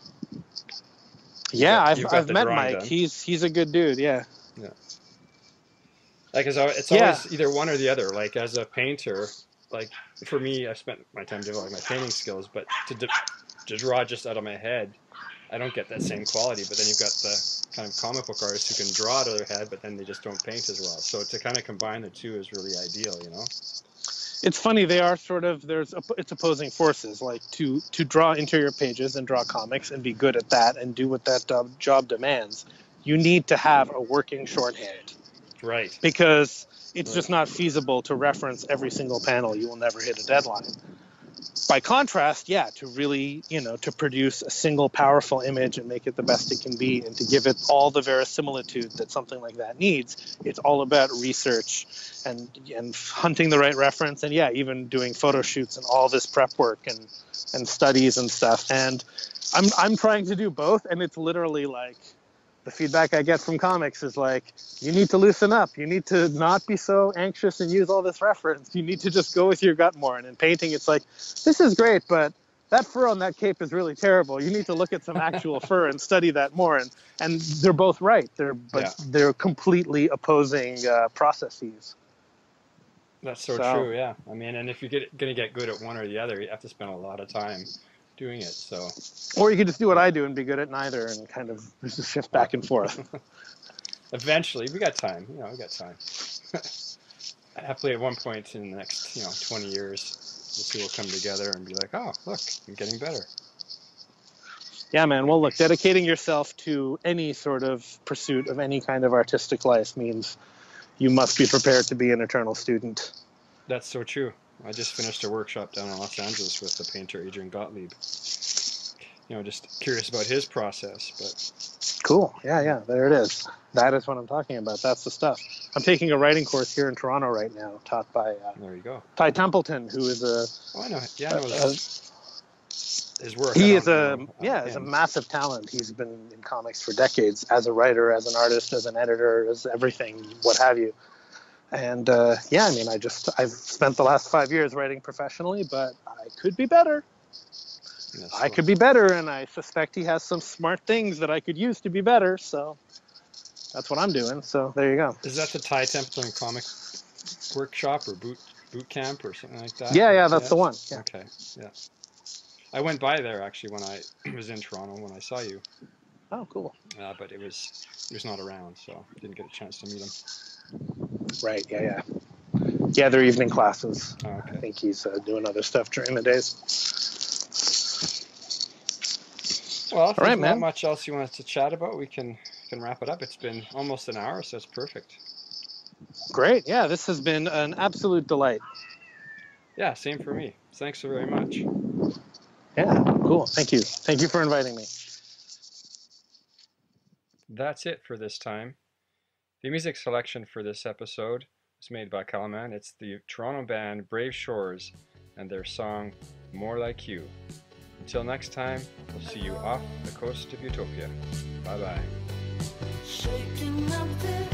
[SPEAKER 2] Yeah, I've met Mike. Done. He's a good dude. Yeah.
[SPEAKER 1] Yeah. Like it's always either one or the other. Like as a painter, like for me, I've spent my time developing my painting skills, but to draw just out of my head, I don't get that same quality. But then you've got the kind of comic book artists who can draw out of their head, but then they just don't paint as well. So to kind of combine the two is really ideal,
[SPEAKER 2] It's funny, they are sort of, it's opposing forces, like to draw interior pages and draw comics and be good at that and do what that job demands. You need to have a working shorthand.
[SPEAKER 1] Right.
[SPEAKER 2] Because it's just not feasible to reference every single panel. You will never hit a deadline. By contrast, to really, to produce a single powerful image and make it the best it can be and to give it all the verisimilitude that something like that needs, it's all about research and hunting the right reference and, even doing photo shoots and all this prep work and studies and stuff. And I'm trying to do both, and it's literally like the feedback I get from comics is like, you need to loosen up. You need to not be so anxious and use all this reference. You need to just go with your gut more. And in painting, it's like, this is great, but that fur on that cape is really terrible. You need to look at some actual fur and study that more. And they're both right. They're completely opposing processes.
[SPEAKER 1] That's so true, yeah. I mean, and if you're going to get good at one or the other, you have to spend a lot of time doing it. So,
[SPEAKER 2] or you could just do what I do and be good at neither and kind of just shift back and forth.
[SPEAKER 1] Eventually, we got time. We got time. Happily, at one point in the next, 20 years, we'll see we'll come together and be like, oh, look, I'm getting better.
[SPEAKER 2] Yeah, man. Well, look, dedicating yourself to any sort of pursuit of any kind of artistic life means you must be prepared to be an eternal student.
[SPEAKER 1] That's so true. I just finished a workshop down in Los Angeles with the painter Adrian Gottlieb. Just curious about his process, but
[SPEAKER 2] cool. Yeah, there it is. That is what I'm talking about. That's the stuff. I'm taking a writing course here in Toronto right now, taught by
[SPEAKER 1] there you go.
[SPEAKER 2] Ty Templeton, who is
[SPEAKER 1] I know. Yeah, I know his work.
[SPEAKER 2] He is a massive talent. He's been in comics for decades as a writer, as an artist, as an editor, as everything, what have you. And I've spent the last 5 years writing professionally, but I could be better. I could be better, and I suspect he has some smart things that I could use to be better, so that's what I'm doing. So there you go.
[SPEAKER 1] Is that the Ty Templeton comic workshop or boot camp or something like that.
[SPEAKER 2] Yeah, that's the one. Yeah.
[SPEAKER 1] Okay, yeah. I went by there actually when I was in Toronto when I saw you.
[SPEAKER 2] Oh, cool.
[SPEAKER 1] But he was not around, so didn't get a chance to meet him.
[SPEAKER 2] Right. Yeah. Yeah, they're evening classes.
[SPEAKER 1] Oh, okay.
[SPEAKER 2] I think he's doing other stuff during the days.
[SPEAKER 1] Well, if there's not much else you want us to chat about, we can wrap it up. It's been almost an hour, so it's perfect.
[SPEAKER 2] Great. Yeah, this has been an absolute delight.
[SPEAKER 1] Yeah, same for me. Thanks so very much.
[SPEAKER 2] Yeah, cool. Thank you. Thank you for inviting me.
[SPEAKER 1] That's it for this time. The music selection for this episode was made by Kalman. It's the Toronto band Brave Shores and their song More Like You. Until next time, we'll see you off the coast of Utopia. Bye-bye.